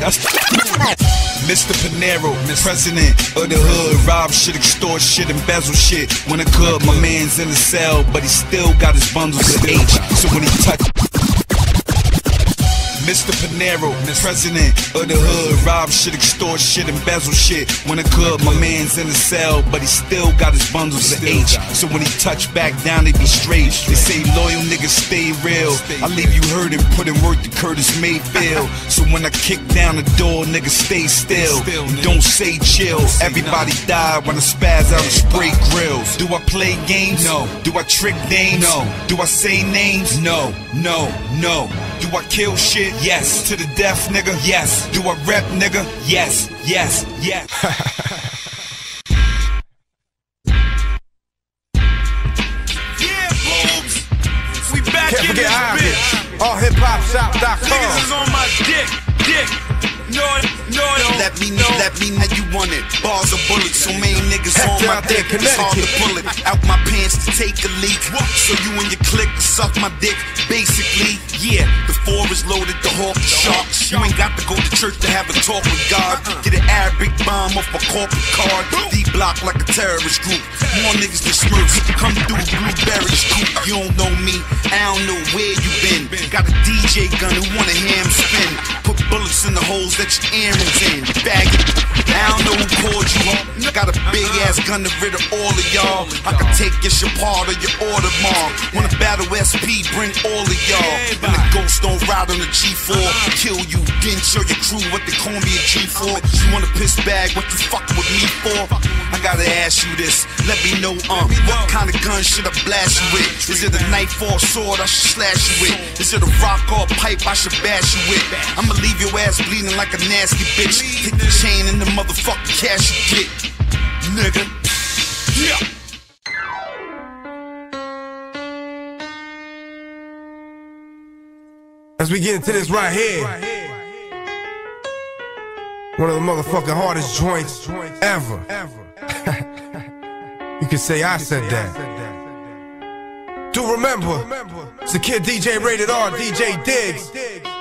Mr. Panero, president of the hood, rob shit, extort shit, embezzle shit. When I could, my man's in the cell, but he still got his bundles of H. So when he touch Mr. Panero, president of the hood, rob shit, extort shit, embezzle shit. When I could, my man's in the cell, but he still got his bundles of H. So when he touch back down, they be straight. They say loyal niggas stay real. I leave you hurt and put in work to Curtis Mayfield. So when I kick down the door, niggas stay still. Don't say chill. Everybody die when I spaz out and spray grills. Do I play games? No. Do I trick names? No. Do I say names? No. No. No. Do I kill shit? Yes. To the death, nigga? Yes. Do I rep, nigga? Yes. Yes. Yes. Yeah, boobs. We back Can't in forget this bitch. allhiphopshop.com. Niggas is on my dick. No. Let me know you want it. Bars of bullets, so many niggas on my dick. It's hard to pull it out my pants to take a leak. So you and your clique can suck my dick. Basically, yeah, the 4 is loaded, the hawk is sharp. You ain't got to go to church to have a talk with God. Get an Arabic bomb off a corporate card. D-block like a terrorist group. More niggas than Smurfs. Come through Blueberry Scoop. You don't know me, I don't know where you been. Got a DJ gun who wanna hear him spin. Put bullets in the holes that your earrings in. Bag it. I don't know who called you home. Got a big ass gun to rid of all of y'all. I can take your part of your order mom. Wanna battle SP, bring all of y'all. And the ghost don't ride on the G4. Kill you, then show your crew what they call me a G4. You wanna piss bag, what you fucking with me for? I gotta ask you this, let me know what kind of gun should I blast you with? Is it a knife or a sword I should slash you with? Is it a rock or a pipe I should bash you with? I'ma leave your ass bleeding like a nasty bitch. Take the chain and the motherfucking cash you get, nigga. Yeah. As we get into this right here, one of the motherfucking hardest joints ever. You can say I said that. Do remember, it's the kid DJ rated R, DJ Diggs.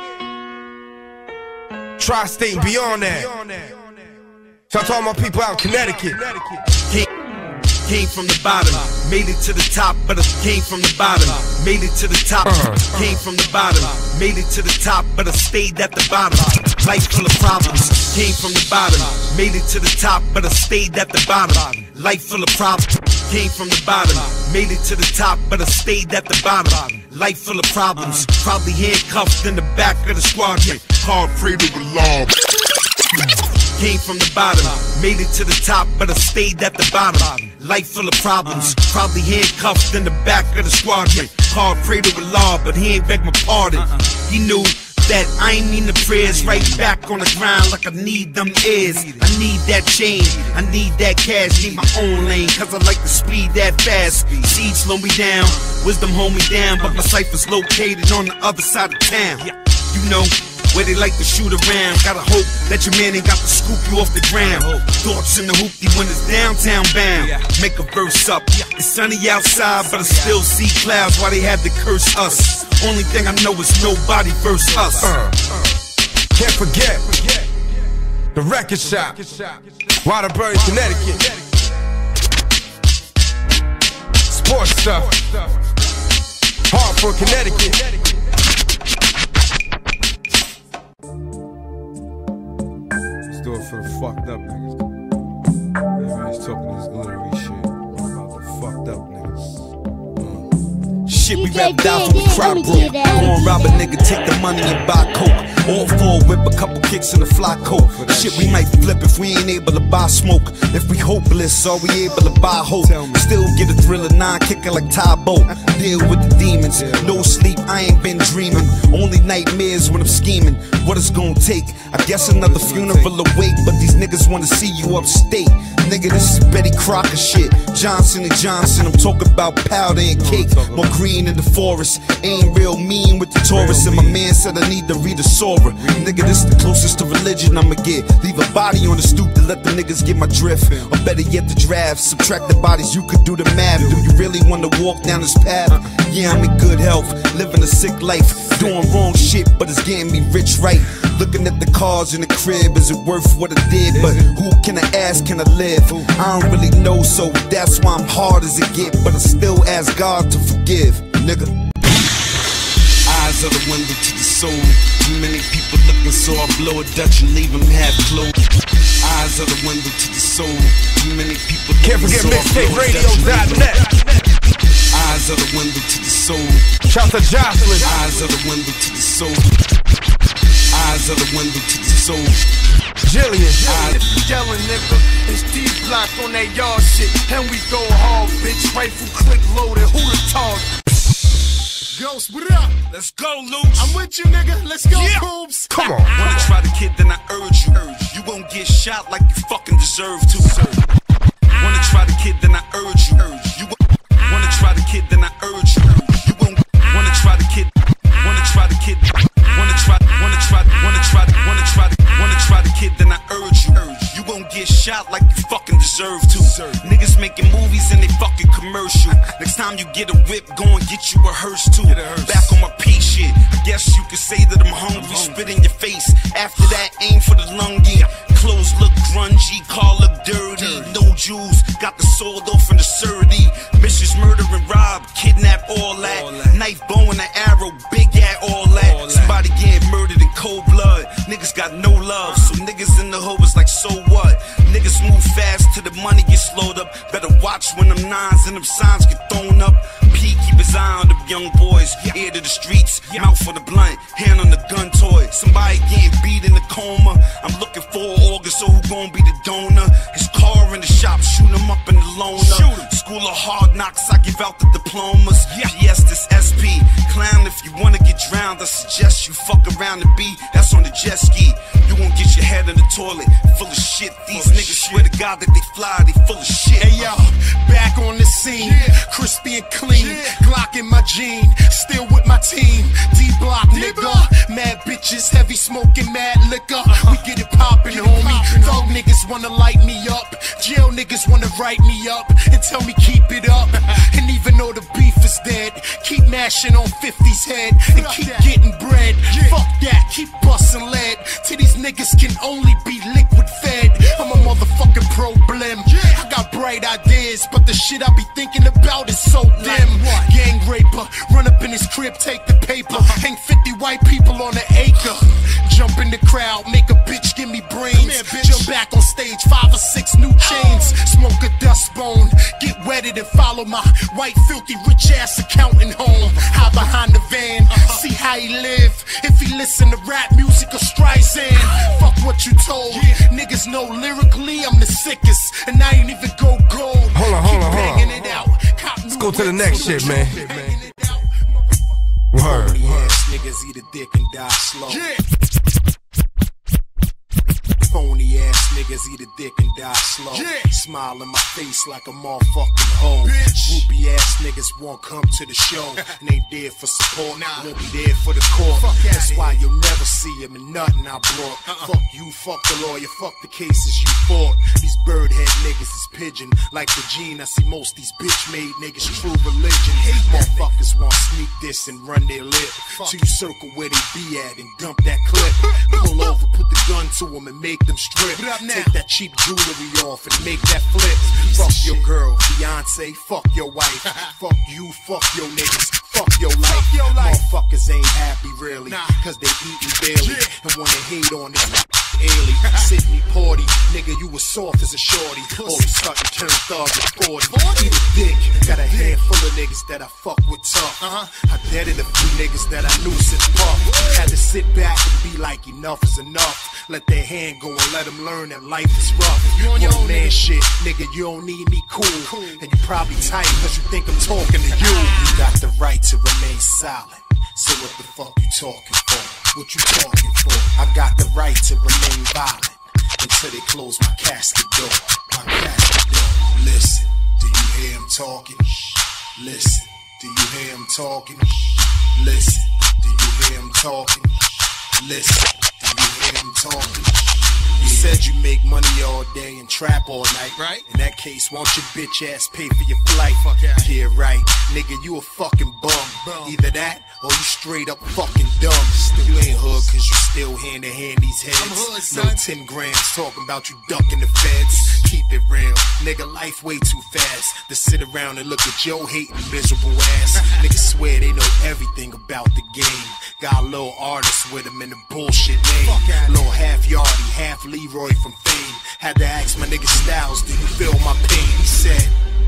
Tri-state and beyond that. Shout out to all my people out in Connecticut. Came from the bottom, made it to the top, but I came from the bottom, made it to the top. Came from the bottom, made it to the top, but I stayed at the bottom. Life full of problems. Came from the bottom, made it to the top, but I stayed at the bottom. Life full of problems. Came from the bottom, made it to the top, but I stayed at the bottom. Life full of problems. Probably handcuffed in the back of the squadron. Hard prayed with law. Came from the bottom, made it to the top, but I stayed at the bottom. Life full of problems, probably handcuffed in the back of the squadron. Hard prayed with law, but he ain't beg my pardon. He knew that I ain't mean the prayers, right back on the ground like I need them ears. I need that chain, I need that cash, need my own lane, cause I like to speed that fast. Seed slow me down, wisdom hold me down, but my cipher's located on the other side of town. You know where they like to shoot around. Gotta hope that your man ain't got to scoop you off the ground. Thoughts in the hoopty when it's downtown bound. Make a verse up. It's sunny outside, but I still see clouds. Why they had to curse us? Only thing I know is nobody verse us. Can't forget the record shop, Waterbury, Connecticut. Sports stuff, Hartford, Connecticut. Do it for the fucked up niggas. Everybody's talking this glittery shit about the fucked up niggas. shit, we rapped out from the crowd broke. Go on, rob a nigga, take the money and buy coke. All four whip a couple kicks in a fly coat. Shit, we might flip if we ain't able to buy smoke. If we hopeless, are we able to buy hope? Still get a thrill of 9 kicking like Tybo. Deal with the demons, no sleep, I ain't been dreaming. Only nightmares when I'm scheming. What it's gonna take? I guess another funeral awake, but these niggas wanna see you upstate. Nigga, this is Betty Crocker shit. Johnson & Johnson, I'm talking about powder and cake. More green in the forest, ain't real mean with the tourists. And my man said I need to read a Sora. Nigga, this the closest to religion I'ma get. Leave a body on the stoop to let the niggas get my drift. Or better yet the draft, subtract the bodies, you could do the math. Do you really wanna walk down this path? Yeah, I'm in good health, living a sick life. Doing wrong shit, but it's getting me rich right. Looking at the cars in the crib, is it worth what I did? But who can I ask, can I live? I don't really know, so that's why I'm hard as it get. But I still ask God to forgive, nigga. Eyes are the window to the soul. Too many people looking, so I blow a Dutch and leave them half closed. Eyes are the window to the soul. Too many people looking, can't forget mixtaperadio.net. Eyes are the window to the soul. Shout to Jocelyn. Eyes are the window to the soul. Eyes are the window to the soul. Jillian. Yelling, nigga. It's D-Block on that yard shit. And we go hard, bitch. Rifle click loaded. Who the target? Ghost, what up? Let's go, Luch. I'm with you, nigga. Let's go, Boobs. Come on. Wanna try the kid, then I urge you. You gon' get shot like you fucking deserve to. Wanna try the kid, then I urge you. You wanna try the kid, then I urge you. You gon' wanna try the kid. Wanna try the kid. Wanna try the kid, then I urge you. You gon' get shot like you fucking deserve to. Niggas making movies and they fucking commercial. Next time you get a whip, go and get you a hearse too. Back on my P shit. I guess you could say that I'm hungry. Spit in your face. After that, aim for the lungy. Clothes look grungy, car look dirty. No jewels, got the sword off in the surdy. Missions murder and rob, kidnap, all that. Knife, bow and an arrow, big at all that. Somebody getting murdered in cold blood. Niggas got no love, so niggas in the hood was like, so what? Niggas move fast till the money gets slowed up. Better watch when them nines and them signs get thrown up. P keep his eye on them young boys. Ear to the streets, mouth for the blunt, hand on the gun toy. Somebody getting beat in the coma. I'm looking for August, so who gon' be the donor? His car in the shop, shoot him up in the loner. School of hard knocks, I give out the diplomas. Yes, this SP. Clown, if you wanna get drowned, I suggest you fuck around the B. That's on the jet ski. You won't get your head in the toilet, full of shit. These niggas swear to God that they fly, they full of shit. Hey yo, back on the scene, crispy and clean. Glock in my jean, still with my team. D-Block, nigga. Mad bitches, heavy smoking, mad liquor. We get it poppin', homie. Thug niggas wanna light me up. Jail niggas wanna write me up and tell me keep it up. And even though the beef is dead, keep mashing on 50's head and keep getting bread. Fuck that, keep bustin' lead. Till these niggas can only be liquid fed. I'm a motherfucking problem. I got bright ideas, but the shit I be thinking about is so dim. Gang raper, run up in his crib, take the paper. Hang 50 white people on an acre. Jump in the crowd, make a bitch give me brains. Jump back on stage, 5 or 6 new chains. Smoke a dust bone, get wetted and follow my white filthy rich ass accountant home. Hide behind the van, see how he live. If he listen to rap music or Streisand, fuck what you told. Niggas know lyrically I'm the sickest, and I ain't even go gold. Hold on. It out. Let's go to the next shit, man. Word. Niggas eat a dick and die slow. Phony ass niggas eat a dick and die slow. Smile in my face like a motherfucking hoe. Groupie ass niggas won't come to the show. And ain't there for support, won't be there for the court. That's why you'll never see him in nothing I brought. Fuck you, fuck the lawyer, fuck the cases you fought. These birdhead niggas is pigeon. Like the gene, I see most these bitch-made niggas true religion. Motherfuckers want sneak this and run their lip. So you circle where they be at and dump that clip. Pull over, put the gun to them and make them strip. Take that cheap jewelry off and make that flip. Fuck your girl, Beyonce, fuck your wife. Fuck you, fuck your niggas, fuck your life. Motherfuckers ain't happy really, cause they eatin' barely and wanna hate on it. Ailey. Sydney Porty, nigga, you was soft as a shorty. All of a sudden turned thug at 40. Eat a dick, got a handful of niggas that I fuck with tough. I deaded a few niggas that I knew since puff. Had to sit back and be like, enough is enough. Let their hand go and let them learn that life is rough. You on your own man shit, nigga, you don't need me cool. And you probably tight cause you think I'm talking to you. You got the right to remain silent. So what the fuck you talking for? What you talking for? I got the right to remain violent until they close my casket door. My casket door. Listen, do you hear him talking? Listen, do you hear him talking? Listen, do you hear him talking? Listen, do you hear him talking? You said you make money all day and trap all night. Right? In that case, won't your bitch ass pay for your flight? Fuck out. Yeah, right. Nigga, you a fucking bum. Either that or you straight up fucking dumb. You ain't hood cause you still hand to hand these heads. I'm hood, son. No 10 grams talking about you ducking the feds. Keep it real. Nigga, life way too fast to sit around and look at your hating miserable ass. Niggas swear they know everything about the game. Got a little artist with him in the bullshit name. Little half Yardie, half Leroy from Fame. Had to ask my nigga Styles, do you feel my pain? He said,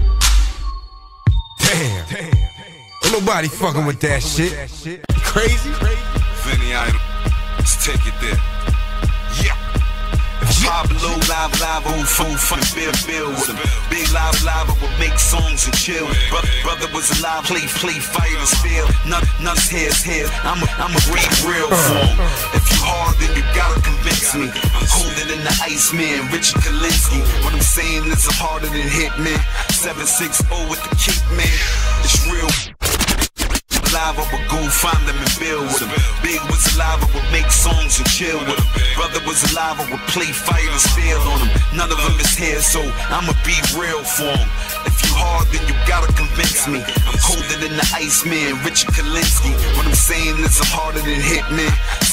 damn. Ain't nobody fucking with that shit. Crazy? Vinny Idol, let's take it there. Yeah. Pablo live on phone from Bill with him. Big live would make songs and chill. Brother was alive, play fight and spill. Nuts hairs. I'm a real for him. If you hard, then you gotta convince me. I'm colder than the Iceman, Richard Kalinsky. What I'm saying is I'm harder than Hitman. 760 with the kick, man. It's real. Live, I would go find them and build with him. Big was alive, I would make songs and chill with him. Brother was alive, I would play fight and steal on him. None of them is here, so I'ma be real for him. If you hard, then you gotta convince me. I'm colder than the Iceman, Richard Kalinsky. What I'm saying is I'm harder than Hitman.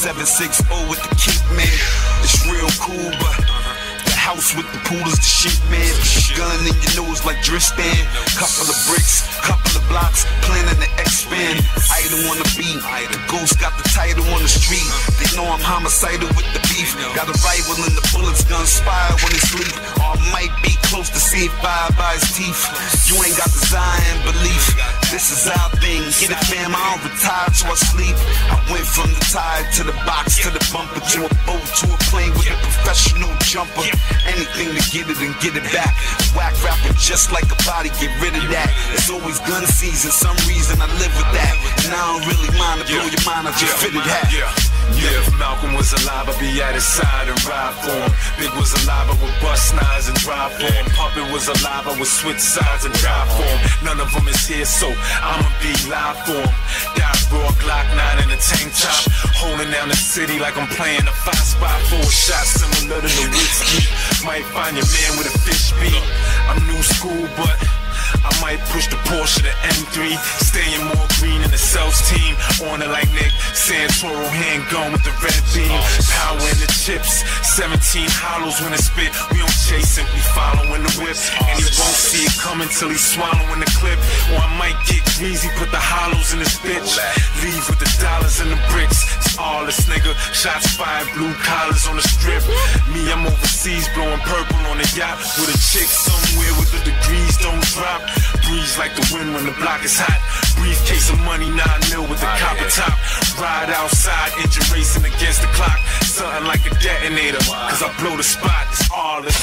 760 with the kick, man. It's real cool, but house with the poodles, the shit, man. Gun in your nose like Dristan. Couple of bricks, couple of blocks, planning to expand. I don't wanna be the ghost, got the title on the street. They know I'm homicidal with the beef. Got a rival and the bullets gun spire when they sleep. Or I might be close to see it by his teeth. You ain't got the Zion belief. This is our thing. Get it, fam, I don't retire till I sleep. I went from the tire to the box to the bumper to a boat to a plane with a professional jumper. Anything to get it and get it back. Whack rapping just like a body, get rid of that. It's always gun season, some reason I live with that. And I don't really mind to blow your mind, I just fitted that. Yeah, if Malcolm was alive, I'd be at his side and ride for him. Big was alive, I would bust knives and drive for him. Puppet was alive, I would switch sides and drive for him. None of them is here, so I'ma be live for him. Die raw, Glock 9 in a tank top. Holding down the city like I'm playing a 5-spot. 4 shots similar to the whiskey. Might find your man with a fish beat. I'm new school, but I might push the Porsche to M3. Staying more green in the Cells team. On it like Nick Santoro, handgun with the red beam. Power in the chips, 17 hollows when it spit. We don't chase it, we following the whip. And he won't see it coming till he's swallowing the clip. Or I might get greasy, put the hollows in his bitch. Leave with the dollars and the bricks. It's all this nigga. Shots fired, blue collars on the strip. Me, I'm overseas, blowing purple on the yacht. With a chick somewhere with the degrees don't drop. Breeze like the wind when the block is hot. Briefcase of money, 9 mil with the copper top. Ride outside, engine racing against the clock. Something like a detonator, cause I blow the spot. It's all this.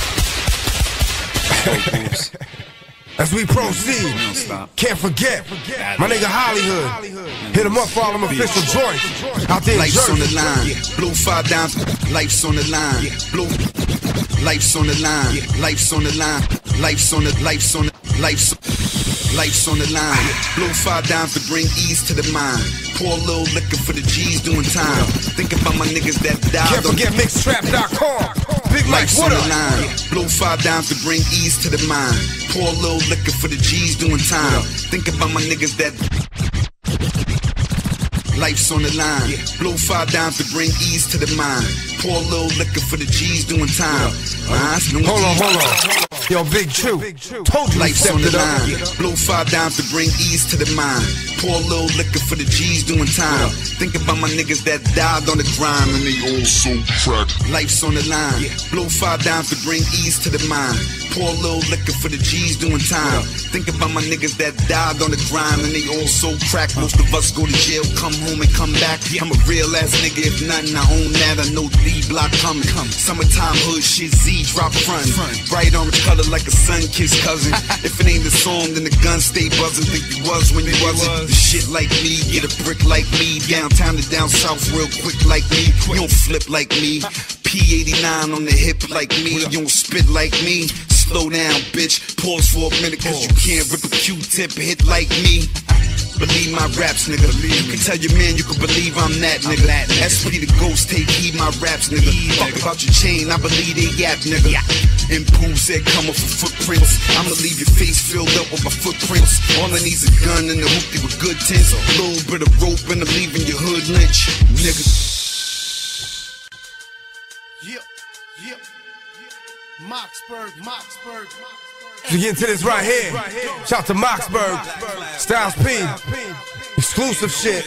As we proceed, can't forget my nigga Hollywood. Hit him up for all them official joints out there in Life's Jersey. on the line, blow 5 dimes. Life's on the line, blow. Life's on the line, life's on the line, life's on the line. Blow 5 dimes to bring ease to the mind. Pour a little liquor for the G's doing time. Think about my niggas that died. Can't forget mixtrap.com. Big Mike, Life's on the line. Blow 5 dimes to bring ease to the mind. Pour a little liquor for the G's doing time. Think about my niggas that. Life's on the line. Blow 5 dimes to bring ease to the mind. Pour a little liquor for the G's doing time. Hold on. Yo, Big True, told you life's on the line. Blow 5 dimes to bring ease to the mind. Pour a little liquor for the G's doing time. Think about my niggas that died on the grind and they all so cracked. Life's on the line. Blow 5 dimes to bring ease to the mind. Pour a little liquor for the G's doing time. Think about my niggas that died on the grind and they all so cracked. Most of us go to jail, come home and come back. I'm a real ass nigga, if nothing I own that. I know D block coming. Summertime hood shit, Z drop front. Bright orange color like a sun-kissed cousin. If it ain't the song, then the gun stay buzzing. Think you was when you wasn't. The shit like me, get a brick like me. Downtown to down south real quick like me. You don't flip like me. P89 on the hip like me. You don't spit like me. Slow down, bitch. Pause for a minute, cause you can't rip a Q-tip hit like me. Believe my raps, nigga. You can tell your man you can believe I'm that, nigga. SP the ghost, take heed my raps, nigga. Fuck about your chain, I believe they yap, nigga. And Pooh said come up for footprints. I'ma leave your face filled up with my footprints. All I need's a gun and a hoopty with good tints. A little bit of rope and I'm leaving your hood lynch, nigga. Yep. Moxburg. To get into this right here, shout to Moxburg, Styles P, exclusive shit.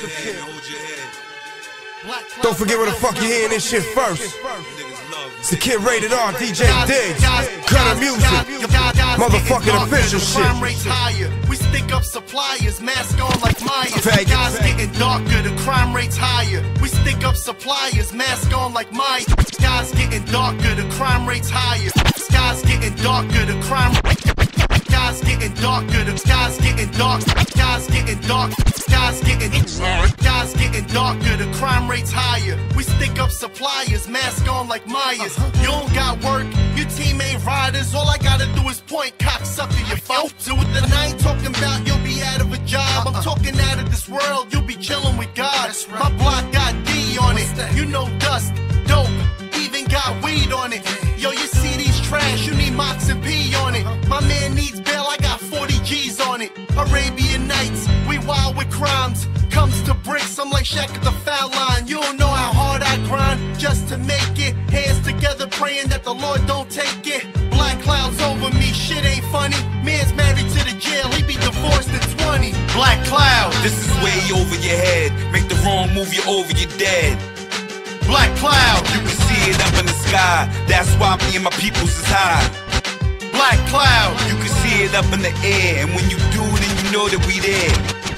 Don't forget where the fuck you hearing this shit first. It's the Kid Rated R, DJ Diggs, Cutter Music, motherfucking official shit. We stick up suppliers, mask on like Myers. Guys getting darker, the crime rate's higher. We stick up suppliers, mask on like Myers. Guys getting darker, the crime rate's higher. Skies getting darker, the crime rate. Skies getting darker, the skies getting dark. Skies getting dark. Skies getting darker, the crime rate's higher. We stick up suppliers, mask on like Myers. You don't got work, your team ain't riders. All I gotta do is point, cocksucker, your fault. So with the I ain't talking about you'll be out of a job. I'm talking out of this world, you'll be chilling with God. My block got D on it, you know dust, dope, even got weed on it. Yo, you see these trash, you need Mox and P on it. My man needs bail, I got 40 G's on it. Arabian Nights, we wild with crimes. Comes to bricks, I'm like Shaq at the foul line. You don't know how hard I grind just to make it. Hands together praying that the Lord don't take it. Black clouds over me, shit ain't funny. Man's married to the jail, he be divorced at 20. Black cloud, this is way over your head. Make the wrong move, you're over, you're dead. Black cloud, you can see it up in the sky. That's why me and my peoples is high. Black cloud, you can see it up in the air. And when you do, then you know that we there.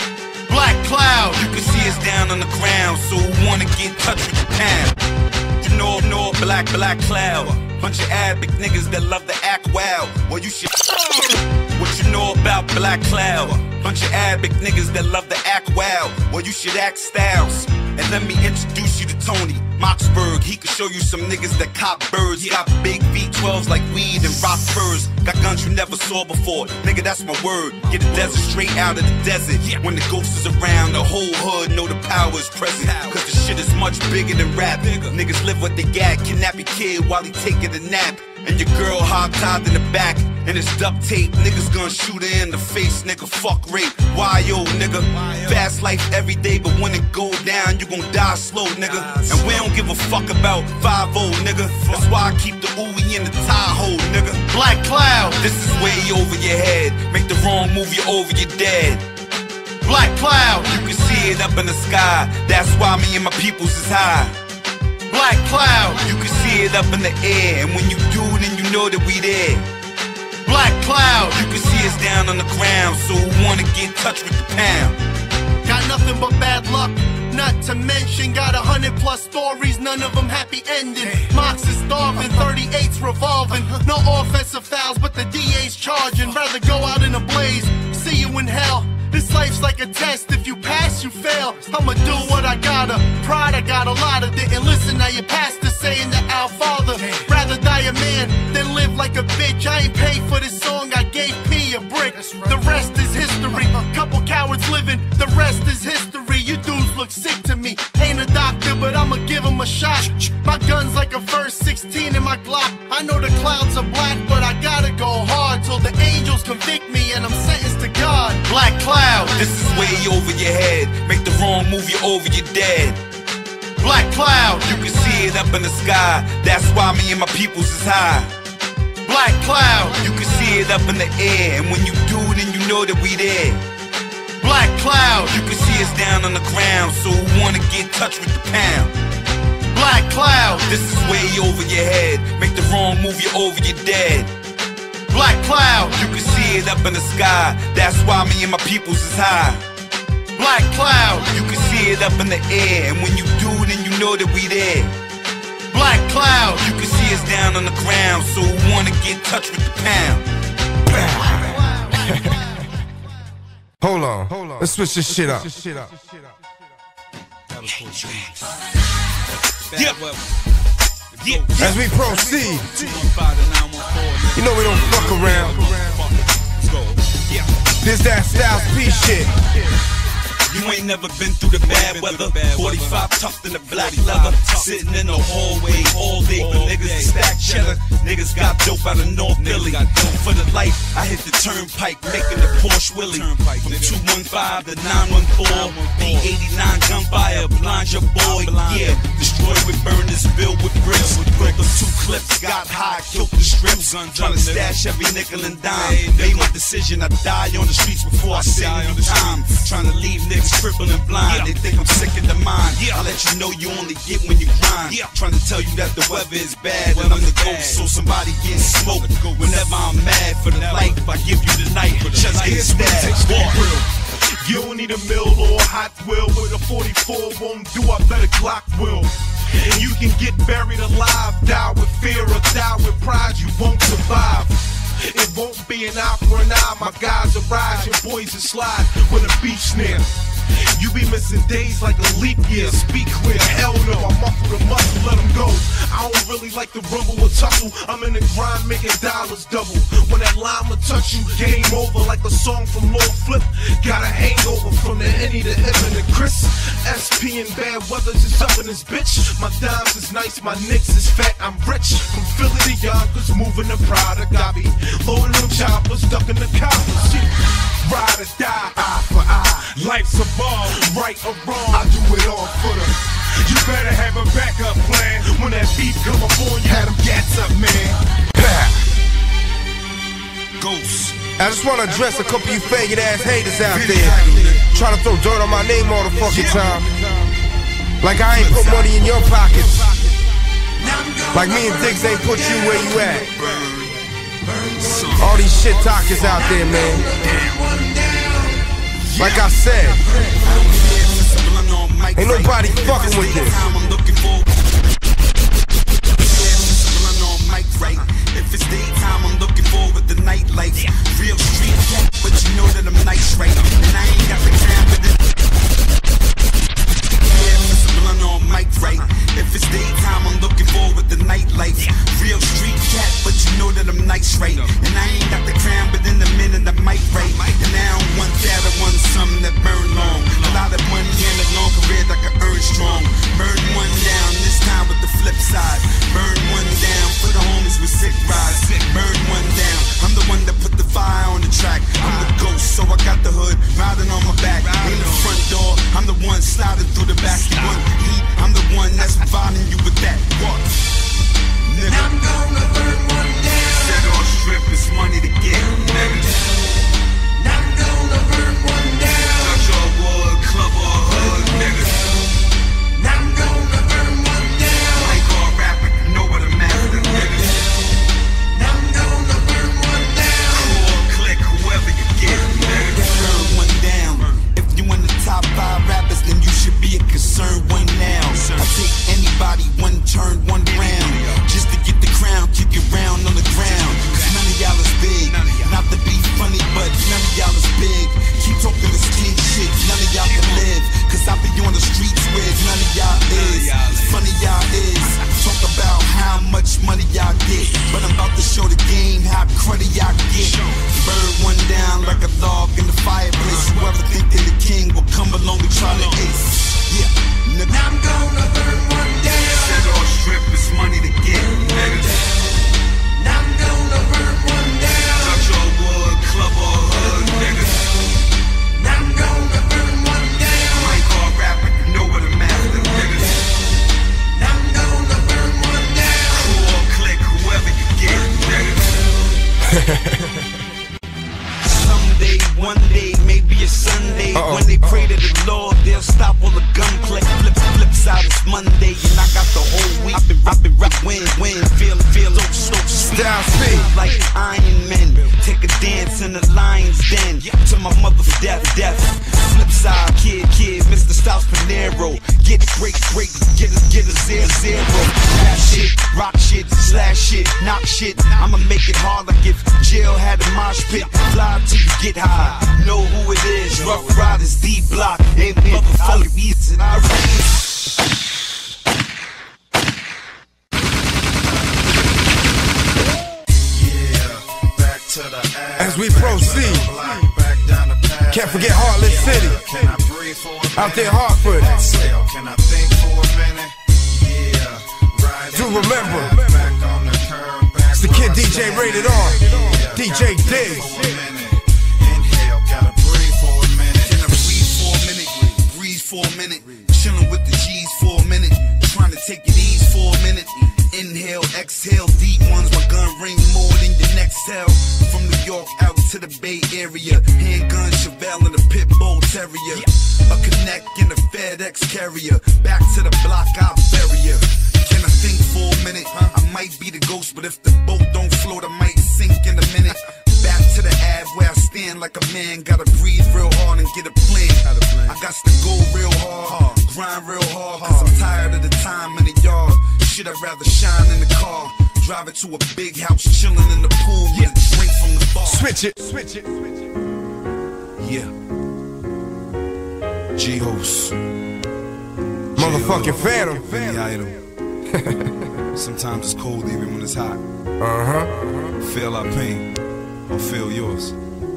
Black cloud, you can see us down on the ground. So who wanna get in touch with the pound? You know, black cloud. Bunch of Arabic niggas that love to act wild. Well, you should. What you know about Black Cloud? Bunch of Arabic niggas that love to act wild. Well, you should act Styles. And let me introduce you to Tony Moxburg. He can show you some niggas that cop birds. Got big V12s like weed and rock furs. Got guns you never saw before. Nigga, that's my word. Get the desert straight out of the desert. When the ghost is around, the whole hood know the power is present. Cause the shit is much bigger than rap. Niggas live what they got. Kidnap your kid while he taking a nap. And your girl hog-tied in the back, and it's duct tape. Niggas gonna shoot her in the face, nigga, fuck rape. Why, yo, nigga? Fast life every day, but when it go down, you gon' die slow, nigga. And we don't give a fuck about 5-0, nigga. That's why I keep the ooey in the Tahoe, nigga. Black cloud, this is way over your head. Make the wrong move, you're over, you're dead. Black cloud, you can see it up in the sky. That's why me and my peoples is high. Black cloud, you can see it up in the air. And when you do, then you know that we there. Black cloud, you can see us down on the ground. So who wanna get in touch with the pound? Got nothing but bad luck, not to mention got 100+ stories, none of them happy ending. Mox is starving, 38's revolving. No offensive fouls, but the DA's charging. Rather go out in a blaze, see you in hell. This life's like a test, if you pass, you fail. I'ma do what I gotta, pride I got a lot of. Didn't listen, now your pastor saying that our father. Rather die a man than live like a bitch. I ain't paid for this song, I gave P a brick. The rest is history, couple cowards living, the rest is history. You dudes look sick to me, ain't a doctor, but I'ma give him a shot. My gun's like a first 16 in my Glock. I know the clouds are black, but I gotta go hard till the angels convict me and I'm sentenced to God. Black cloud, this is way over your head. Make the wrong move, you're over, you're dead. Black cloud, you can see it up in the sky. That's why me and my peoples is high. Black cloud, you can see it up in the air, and when you do, then you know that we there. Black cloud, you can see us down on the ground, so who wanna get in touch with the pound? Black cloud, this is way over your head. Make the wrong move, you're over, you're dead. Black cloud, you can see it up in the sky. That's why me and my peoples is high. Black cloud, you can see it up in the air, and when you do, then you know that we there. Black cloud, you can see us down on the ground, so who wanna get in touch with the pound? Hold on, let's switch this shit up. As we proceed, you know we don't fuck around. This that Styles P shit. You ain't never been through the bad weather. 45 tucked in the black leather. Sitting in the hallway all day for niggas to stack cheddar. Niggas got dope out of North Philly. For the life, I hit the turnpike, making the Porsche Willie. From 215 to 914. P89 gunfire, blind your boy, yeah. Destroyed with burners, filled with bricks. Broke up 2 clips, got high, killed the strips. Trying to stash every nickel and dime. Made my decision, I die on the streets before I sing the time. Trying to leave niggas crippled and blind, they think I'm sick in the mind. I'll let you know you only get when you grind. Trying to tell you that the weather is bad, and I'm the ghost, so somebody get smoked. Whenever I'm mad for the life, I give you the night, just get stabbed. You don't need a mill or a hot wheel with a 44 won't do, I bet a Glock will. And you can get buried alive, die with fear or die with pride, you won't survive. It won't be an eye for an eye, my guys arise, your boys will slide with a beach snare. You be missing days like a leap year, speak clear, hell no, I muffle the muscle, let them go. I don't really like the rumble or tussle, I'm in the grind making dollars double. When that line will touch you, game over like a song from Lord Flip. Got a hangover from the Henny to him and the Chris. SP and bad weather just up in this bitch. My dimes is nice, my nicks is fat, I'm rich. From Philly to Yonkers, moving the product, I be loading them choppers, stuck in the coppers. Ride or die, eye for eye. Life's a ball, right or wrong, I do it all for them. You better have a backup plan when that beat come up on you. Had them gats up, man. Ghost. I just want to address a couple of you faggot ass haters out there trying to throw dirt on my name all the fucking time. Like I ain't put money in your pockets. Like me and Diggs ain't put you where you at. All these shit talkers out there, man. Like I said, ain't nobody fucking with this. If it's daytime, I'm looking forward to night lights. Real street cat, but you know that I'm nice, right? And I ain't got the time for this. On mic, right? If it's daytime, I'm looking forward to night lights. Real street cat, but you know that I'm nice, right? And I ain't got the crown, but in a minute I might, right? And I don't want that, I want something that burn long. A lot of money and a long career that can earn strong. Burn one down, this time with the flip side. Burn one down for the homies with sick rides. Burn one down, I'm the one that put the fire on the track. I'm the ghost, so I got the hood riding on my back. In the front door, I'm the one sliding through the back. I'm the one that's providing you with that. What? Nigga. I'm gonna burn one down. Set off strip, it's money to get, nigga. I'm gonna burn one down. Touch your wood, club or hood, nigga. I'm gonna burn one down. Like all rapper, you know what I'm after, nigga. I'm gonna burn one down. Cool, click, whoever you get, nigga. Burn one down. If you in the top 5 rappers, then you should be a concerned one now. I take anybody one turn, one round, just to get the crown. stop all the gunplay. Flips out, it's Monday, and I got the whole week. I've been win, feel so Styles P. Like Iron Men, take a dance in the lion's den to my mother's death. Flip side, kid, Mr. Styles Panero. Get great, get a zero. Rap shit, rock shit, slash shit, knock shit. I'ma make it hard like if jail had a mosh pit. Fly till you get high. Know who it is, Rough Riders, D-Block. Ain't motherfucking easy. As we proceed, can't forget Heartless City. Out there, Hartford. Do remember, it's the Kid DJ Rated R, DJ Diggs. Inhale, gotta breathe for a minute. Can I breathe for a minute? Breathe for a minute. Chilling with the G's for a minute. Trying to take it easy for a minute. Inhale, exhale, deep ones. My gun ring more than your next cell. From New York out to the Bay Area. Handgun, Chevelle, and a pit bull terrier. A connect in a FedEx carrier. Back to the block, I'll bury ya. Can I think for a minute? I might be the ghost, but if the boat don't float, I might sink in a minute. Back to the ad where I stand like a man. Gotta breathe real hard and get a plan. I got to go real hard, grind real hard, cause I'm tired of the time in the yard. Shit, I'd rather shine in the car. Drive it to a big house, chilling in the pool with a drink from the bar. Switch it. Yeah. G-Host. Motherfucking Phantom. Benny Idol. Sometimes it's cold even when it's hot. Feel our pain, or feel yours.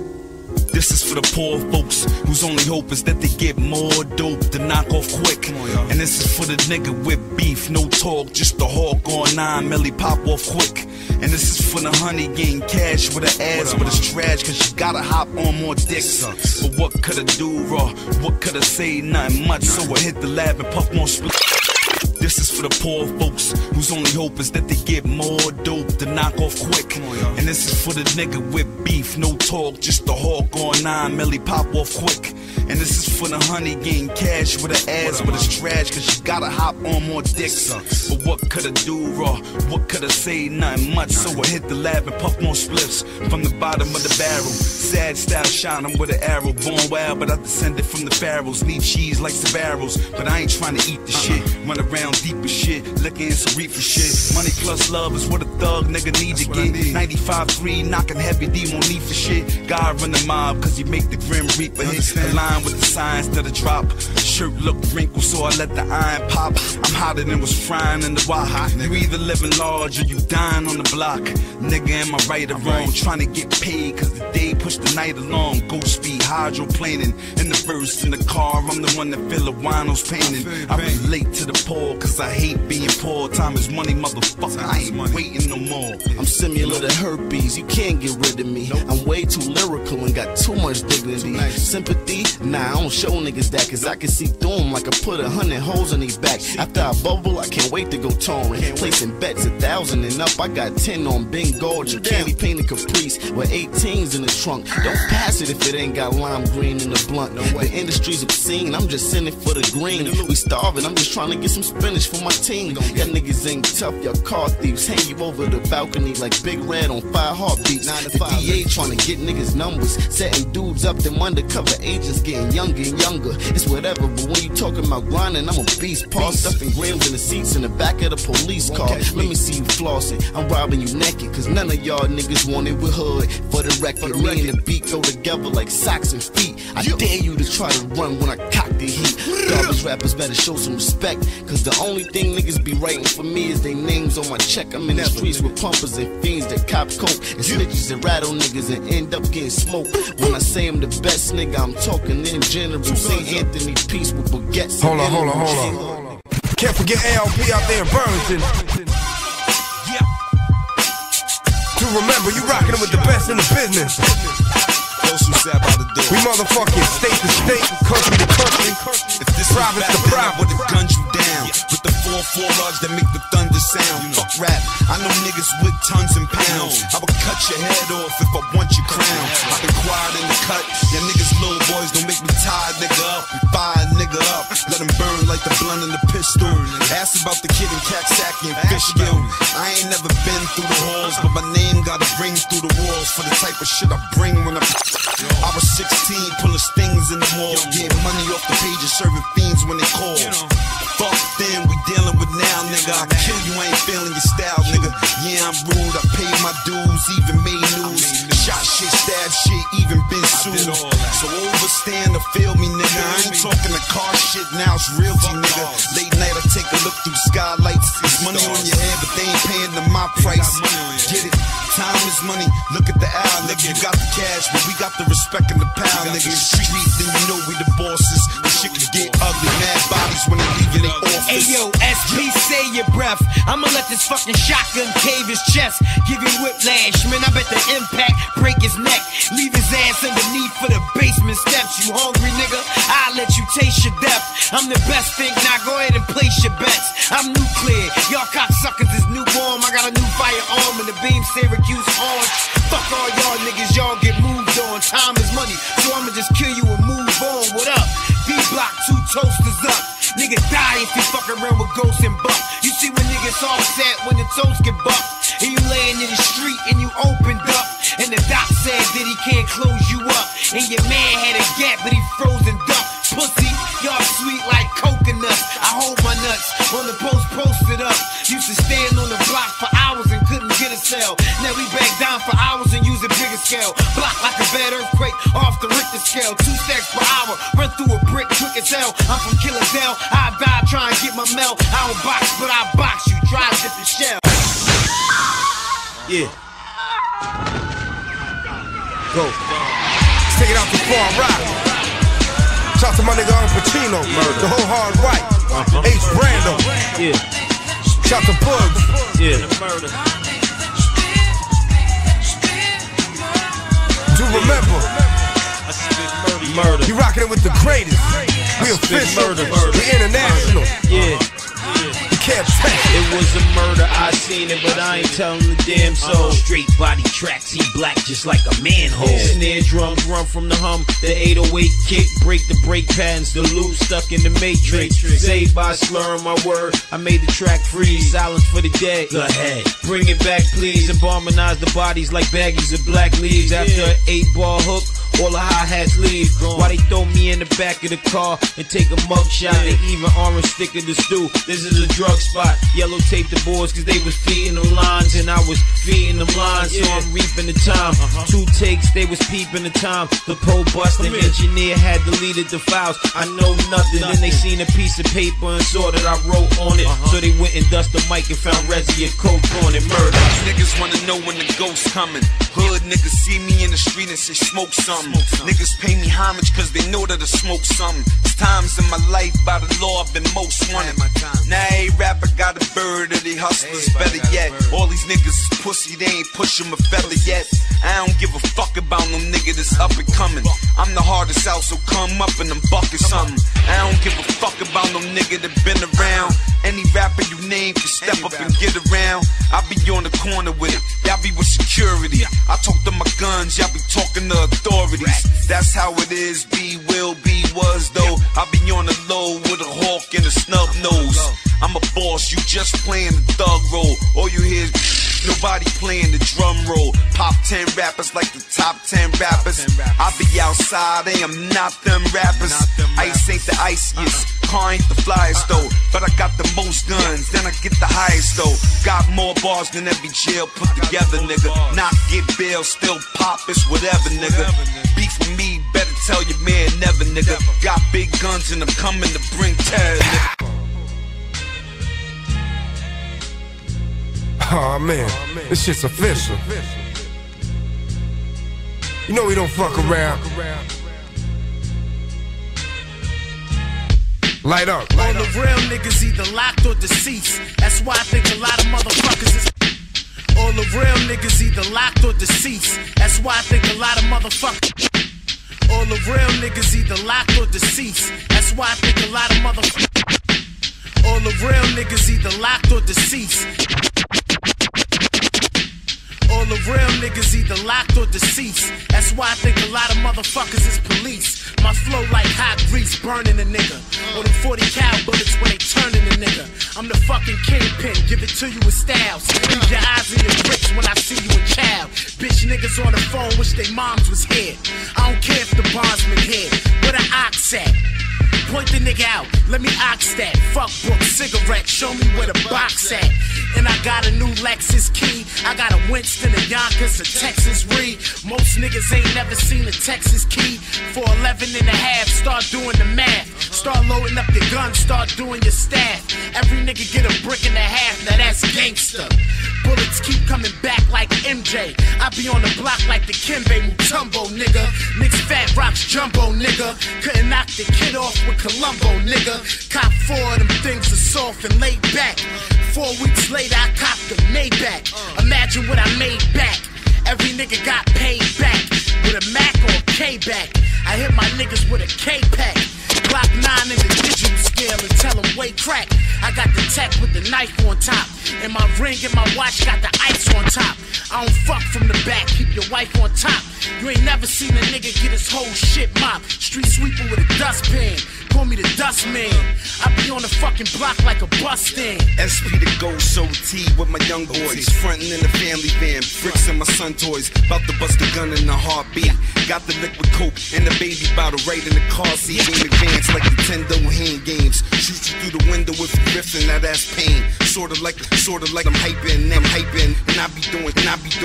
This is for the poor folks whose only hope is that they get more dope to knock off quick. And this is for the nigga with beef, no talk, just the hawk on 9 milli pop off quick. And this is for the honey getting cash with her ass, but it's trash cause you gotta hop on more dicks. But what could I do, raw? What could I say? Nothing much, so I hit the lab and puff more split. This is for the poor folks whose only hope is that they get more dope to knock off quick. And this is for the nigga with beef, no talk, just the hawk on 9 milli pop off quick. And this is for the honey getting cash with her ass, but it's trash cause you gotta hop on more dicks. But what could I do, raw? What could I say? Nothing much, so I hit the lab and puff more spliffs from the bottom of the barrel. Sad style shining with an arrow, born wild but I descended from the pharaohs. Need cheese like Sbarrows, but I ain't trying to eat the shit. Run around deep as shit, looking some reefer shit. Money plus love is what a thug nigga need to get. 95-3, knocking heavy D, won't need for shit. God run the mob, cause you make the grim reaper hit. The line with the signs to the drop. Shirt look wrinkled, so I let the iron pop. I'm hotter than was frying in the wok. You either living large or you dying on the block. Nigga, am I right or wrong? Trying to get paid, cause the day pushed the night along. Ghost speed, hydroplaning. In the verse, in the car, I'm the one that feel the winos painting. I relate to the poor, cause I hate being poor. Time is money, motherfucker, I ain't waiting no more. I'm similar to herpes, you can't get rid of me. I'm way too lyrical and got too much dignity. Sympathy? Nah, I don't show niggas that, cause I can see through them like I put 100 holes in their back. After I bubble, I can't wait to go touring. Placing bets 1,000 and up, I got 10 on Bengal, candy painted Caprice with 18s in the trunk. Don't pass it if it ain't got lime green in the blunt. The industry's obscene, I'm just in it for the green. We starving, I'm just trying to get some spinach for my team. Y'all niggas ain't tough, y'all car thieves. Hang you over the balcony like Big Red on 5 heartbeats. The DA trying to get niggas numbers, setting dudes up, them undercover agents getting younger and younger. It's whatever, but when you talking about grinding, I'm a beast. Paul stuffing grams in the seats in the back of the police car. Let me see you flossing, I'm robbing you naked, cause none of y'all niggas want it with hood. For the record, me and the beat go together like socks and feet. I dare you to try to run when I cock the heat. Garbage rappers better show some respect, cause the only thing niggas be writing for me is they names on my check. I'm in the streets with pumpers and fiends that cop coke and snitches that rattle niggas and end up getting smoked. When I say I'm the best nigga, I'm talking in general. St. Anthony peace with baguettes. Hold on. Can't forget ALP out there in Burlington. To remember, you rocking it with the best in the business. We motherfucking state to state, country to country, if this province to province. I would've gunned you down. With the 4-4 large that make the thunder sound. Fuck rap, I know niggas with tons and pounds. I would cut your head off if I want your crown. I've been quiet in the cut, ya niggas little boys don't make me tie a nigga up and fire a nigga up. Let him burn like the blunt in the pistol. Ask about the kid in Kaksaki and Fishkill. I ain't never been through the halls, but my name gotta ring through the walls for the type of shit I bring when I was 16, pulling stings in the mall, getting money off the pages, serving fiends when they call. Fuck then, we dealing with now, nigga. I kill you, ain't feeling your style, nigga. Yeah, I'm rude, I paid my dues, even made news. Shot shit, stab shit, even been sued. So overstand or feel me, nigga. I ain't talking the car shit, now it's realty, nigga. Late night, I take a look through skylights. It's money on your head, but they ain't paying to my price. Get it? Time is money, look at the owl, nigga. You got the cash, but we got the respect in the pound, nigga. In street, then you know we the bosses. The shit can get ugly, mad bodies when they leave in their office. Hey yo, SP, say your breath. I'ma let this fucking shotgun cave his chest. Give him whiplash, man, I bet the impact break his neck. Leave his ass underneath for the basement steps. You hungry, nigga? I'll let you taste your death. I'm the best thing, now go ahead and place your bets. I'm nuclear, y'all cocksuckers is newborn. I got a new firearm and the beam Syracuse orange. Fuck all y'all niggas, y'all get moved on. Time is money, so I'ma just kill you and move on. What up? D-block, 2 toasters up. Nigga die if you fuck around with ghosts and buck. You see when niggas all set when the toast get bucked. And you laying in the street and you opened up. And the doc said that he can't close you up. And your man had a gap but he frozen duck. Pussy, y'all sweet like coconuts. I hold my nuts on the post posted up. Used to stand on the block for hours and couldn't get a cell. Now we back down for hours and use a bigger scale. Block like a bad earthquake off the Richter scale. 2 stacks per hour, run through a brick quick as hell. I'm from Killerdale, I die trying to get my mail. I don't box, but I box you. Try to get the shell. Yeah. Go. Let's take it out to Far Rock. Shout out to my nigga Al Pacino, the whole hard white, H. Brando. Yeah. Shout out to Bugs. Yeah. Do remember, murder. You rocking it with the greatest. We official. We international. Yeah. You can't take it. It was a murder, I seen it, but I ain't telling the damn soul. Straight body tracks, he black just like a manhole. Snare drums run from the hum, the 808 kick, break the brake pads, the loop stuck in the matrix. Saved by slurring my word, I made the track freeze, silence for the dead. Go ahead, bring it back please, and harmonize the bodies like baggies of black leaves. After an 8-ball hook, all the hi-hats leave. Why they throw me in the back of the car and take a mugshot? They even orange sticker the stew. This is a drug spot. Yellow tape the boards cause they was feeding them lines and I was feeding them lines, so I'm reaping the time. 2 takes, they was peeping the time. The pole busting engineer had deleted the files. I know nothing. Then they seen a piece of paper and saw that I wrote on it. So they went and dusted the mic and found Resi and Coke on it. Murder. Niggas wanna know when the ghost coming. Hood niggas see me in the street and say smoke something. Niggas pay me homage cause they know that I smoke something. It's times in my life by the law I've been most wanted. Now every rapper got a bird of they hustlers. Better yet, all these niggas is pussy, they ain't pushing a feather yet. I don't give a fuck about no nigga that's up and coming. I'm the hardest out, so come up and I'm bucking something. I don't give a fuck about no nigga that been around. Any rapper you name can step up and get around. I be on the corner with it, y'all be with security. I talk to my guns, y'all be talking to authorities. That's how it is, be, will, be, was though. I be on the low with a hawk and a snub nose. I'm a boss, you just playing the thug role. All you hear is nobody playing the drum roll. Pop 10 rappers like the top 10 rappers. I be outside, I am not them rappers. Ice ain't the iciest, car ain't the flyest though. But I got the most guns, then I get the highest though. Got more bars than every jail put together, nigga. Not get bail, still pop, it's whatever, nigga. Beef with me, better tell your man never, nigga. Got big guns and I'm coming to bring terror, nigga. Oh man, this shit's official. You know we don't fuck around. Light up. All the real niggas either locked or deceased. That's why I think a lot of motherfuckers is. All the real niggas either locked or deceased. That's why I think a lot of motherfuckers. All the real niggas either locked or deceased. That's why I think a lot of motherfuckers. All the real niggas either locked or deceased. All the real niggas either locked or deceased. That's why I think a lot of motherfuckers is police. My flow like hot grease burning a nigga. Or them 40 cal bullets when they turning a nigga. I'm the fucking kingpin, give it to you with styles. Leave your eyes in your bricks when I see you a child. Bitch niggas on the phone wish they moms was here. I don't care if the bondsman here. Where the ox at? Point the nigga out, let me ox that. Fuck book, cigarette, show me where the box at. And I got a new Lexus key. I got a Winston, a Yonkers, a Texas Reed. Most niggas ain't never seen a Texas key. For 11 and a half, start doing the math. Start loading up your gun, start doing your staff. Every nigga get a brick and a half, now that's gangsta. Bullets keep coming back like MJ. I be on the block like the Kimbe Mutombo, nigga. Knicks fat rocks jumbo, nigga. Couldn't knock the kid off with Columbo, nigga. Cop 4 of them things are soft and laid back. 4 weeks later, I copped the Maybach. Imagine what I made back. Every nigga got paid back with a Mac or a K-back. I hit my niggas with a K-pack. Glock 9 in the digital scale and tell them weight crack. I got the tech with the knife on top. And my ring and my watch got the ice on top. I don't fuck from the back, keep your wife on top. You ain't never seen a nigga get his whole shit mopped. Street sweeper with a dustpan. Call me the dust man. I be on the fucking block like a bus stand. SP the Ghost OT with my young boys. Frontin' in the family van. Bricks and my son toys. About to bust a gun in a heartbeat. Got the liquid coke and the baby bottle right in the car seat. In advance like Nintendo hand games. Shoot you through the window if you riffin', now that's pain. Sorta like I'm hypin', and I be doing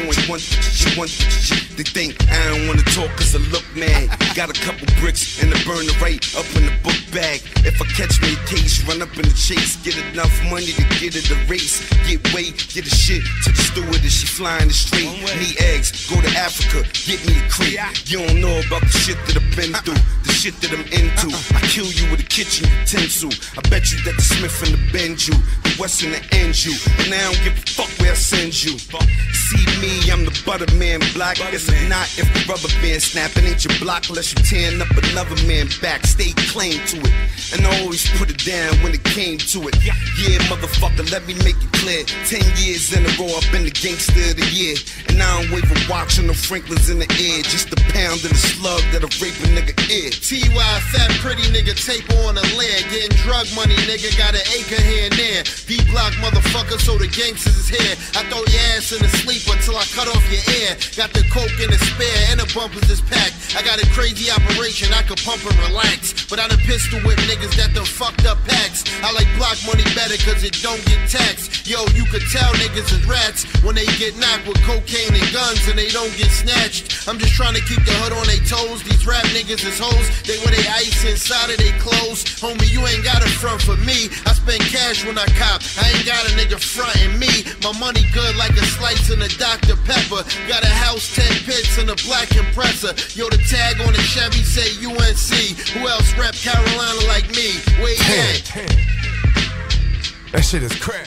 they think I don't wanna talk cause I look mad. Got a couple bricks and a burner right up in the book bag. If I catch me a case, run up in the chase. Get enough money to get it a race. Get weight, get a shit to the stewardess, she flying the straight. Need eggs, go to Africa, get me a crate. You don't know about the shit that I've been through, the shit that I'm into. I kill you with a kitchen utensil. I bet you that the Smith and the bend you, the West and the end you. And I don't give a fuck where I send you. See me, I'm the Butterman Black. It's a knot if the rubber band snapping. Ain't your block unless you tearing up another man back. Stay claim to it, and I always put it down when it came to it. Yeah, motherfucker, let me make it clear. 10 years in a row, I've been the gangster of the year. And I don't wave a watch on the Franklins in the air. Just a pound and a slug that'll rape a nigga ear. T.Y. fat pretty nigga tape on a land. Getting drug money, nigga, got an acre here and there. D-block motherfucker, so the gangsters is here. I throw your ass in the sleeper till I cut off your ear. Got the coke in the spare and the bumpers is packed. I got a crazy operation, I could pump and relax. But I done pistol whip niggas that done fucked up packs. I like block money better cause it don't get taxed. Yo, you could tell niggas is rats when they get knocked with cocaine and guns and they don't get snatched. I'm just trying to keep the hood on they toes. These rap niggas is hoes, they wear they ice inside of they clothes. Homie, you ain't got a front for me. I spend cash when I cop, I ain't got a nigga frontin' me. My money good like a slice in a Dr. Pepper. Got a house, 10 pits and a black compressor. Yo, the tag on the Chevy say UNC. Who else rep Carolina like me? Where you at? That shit is crack.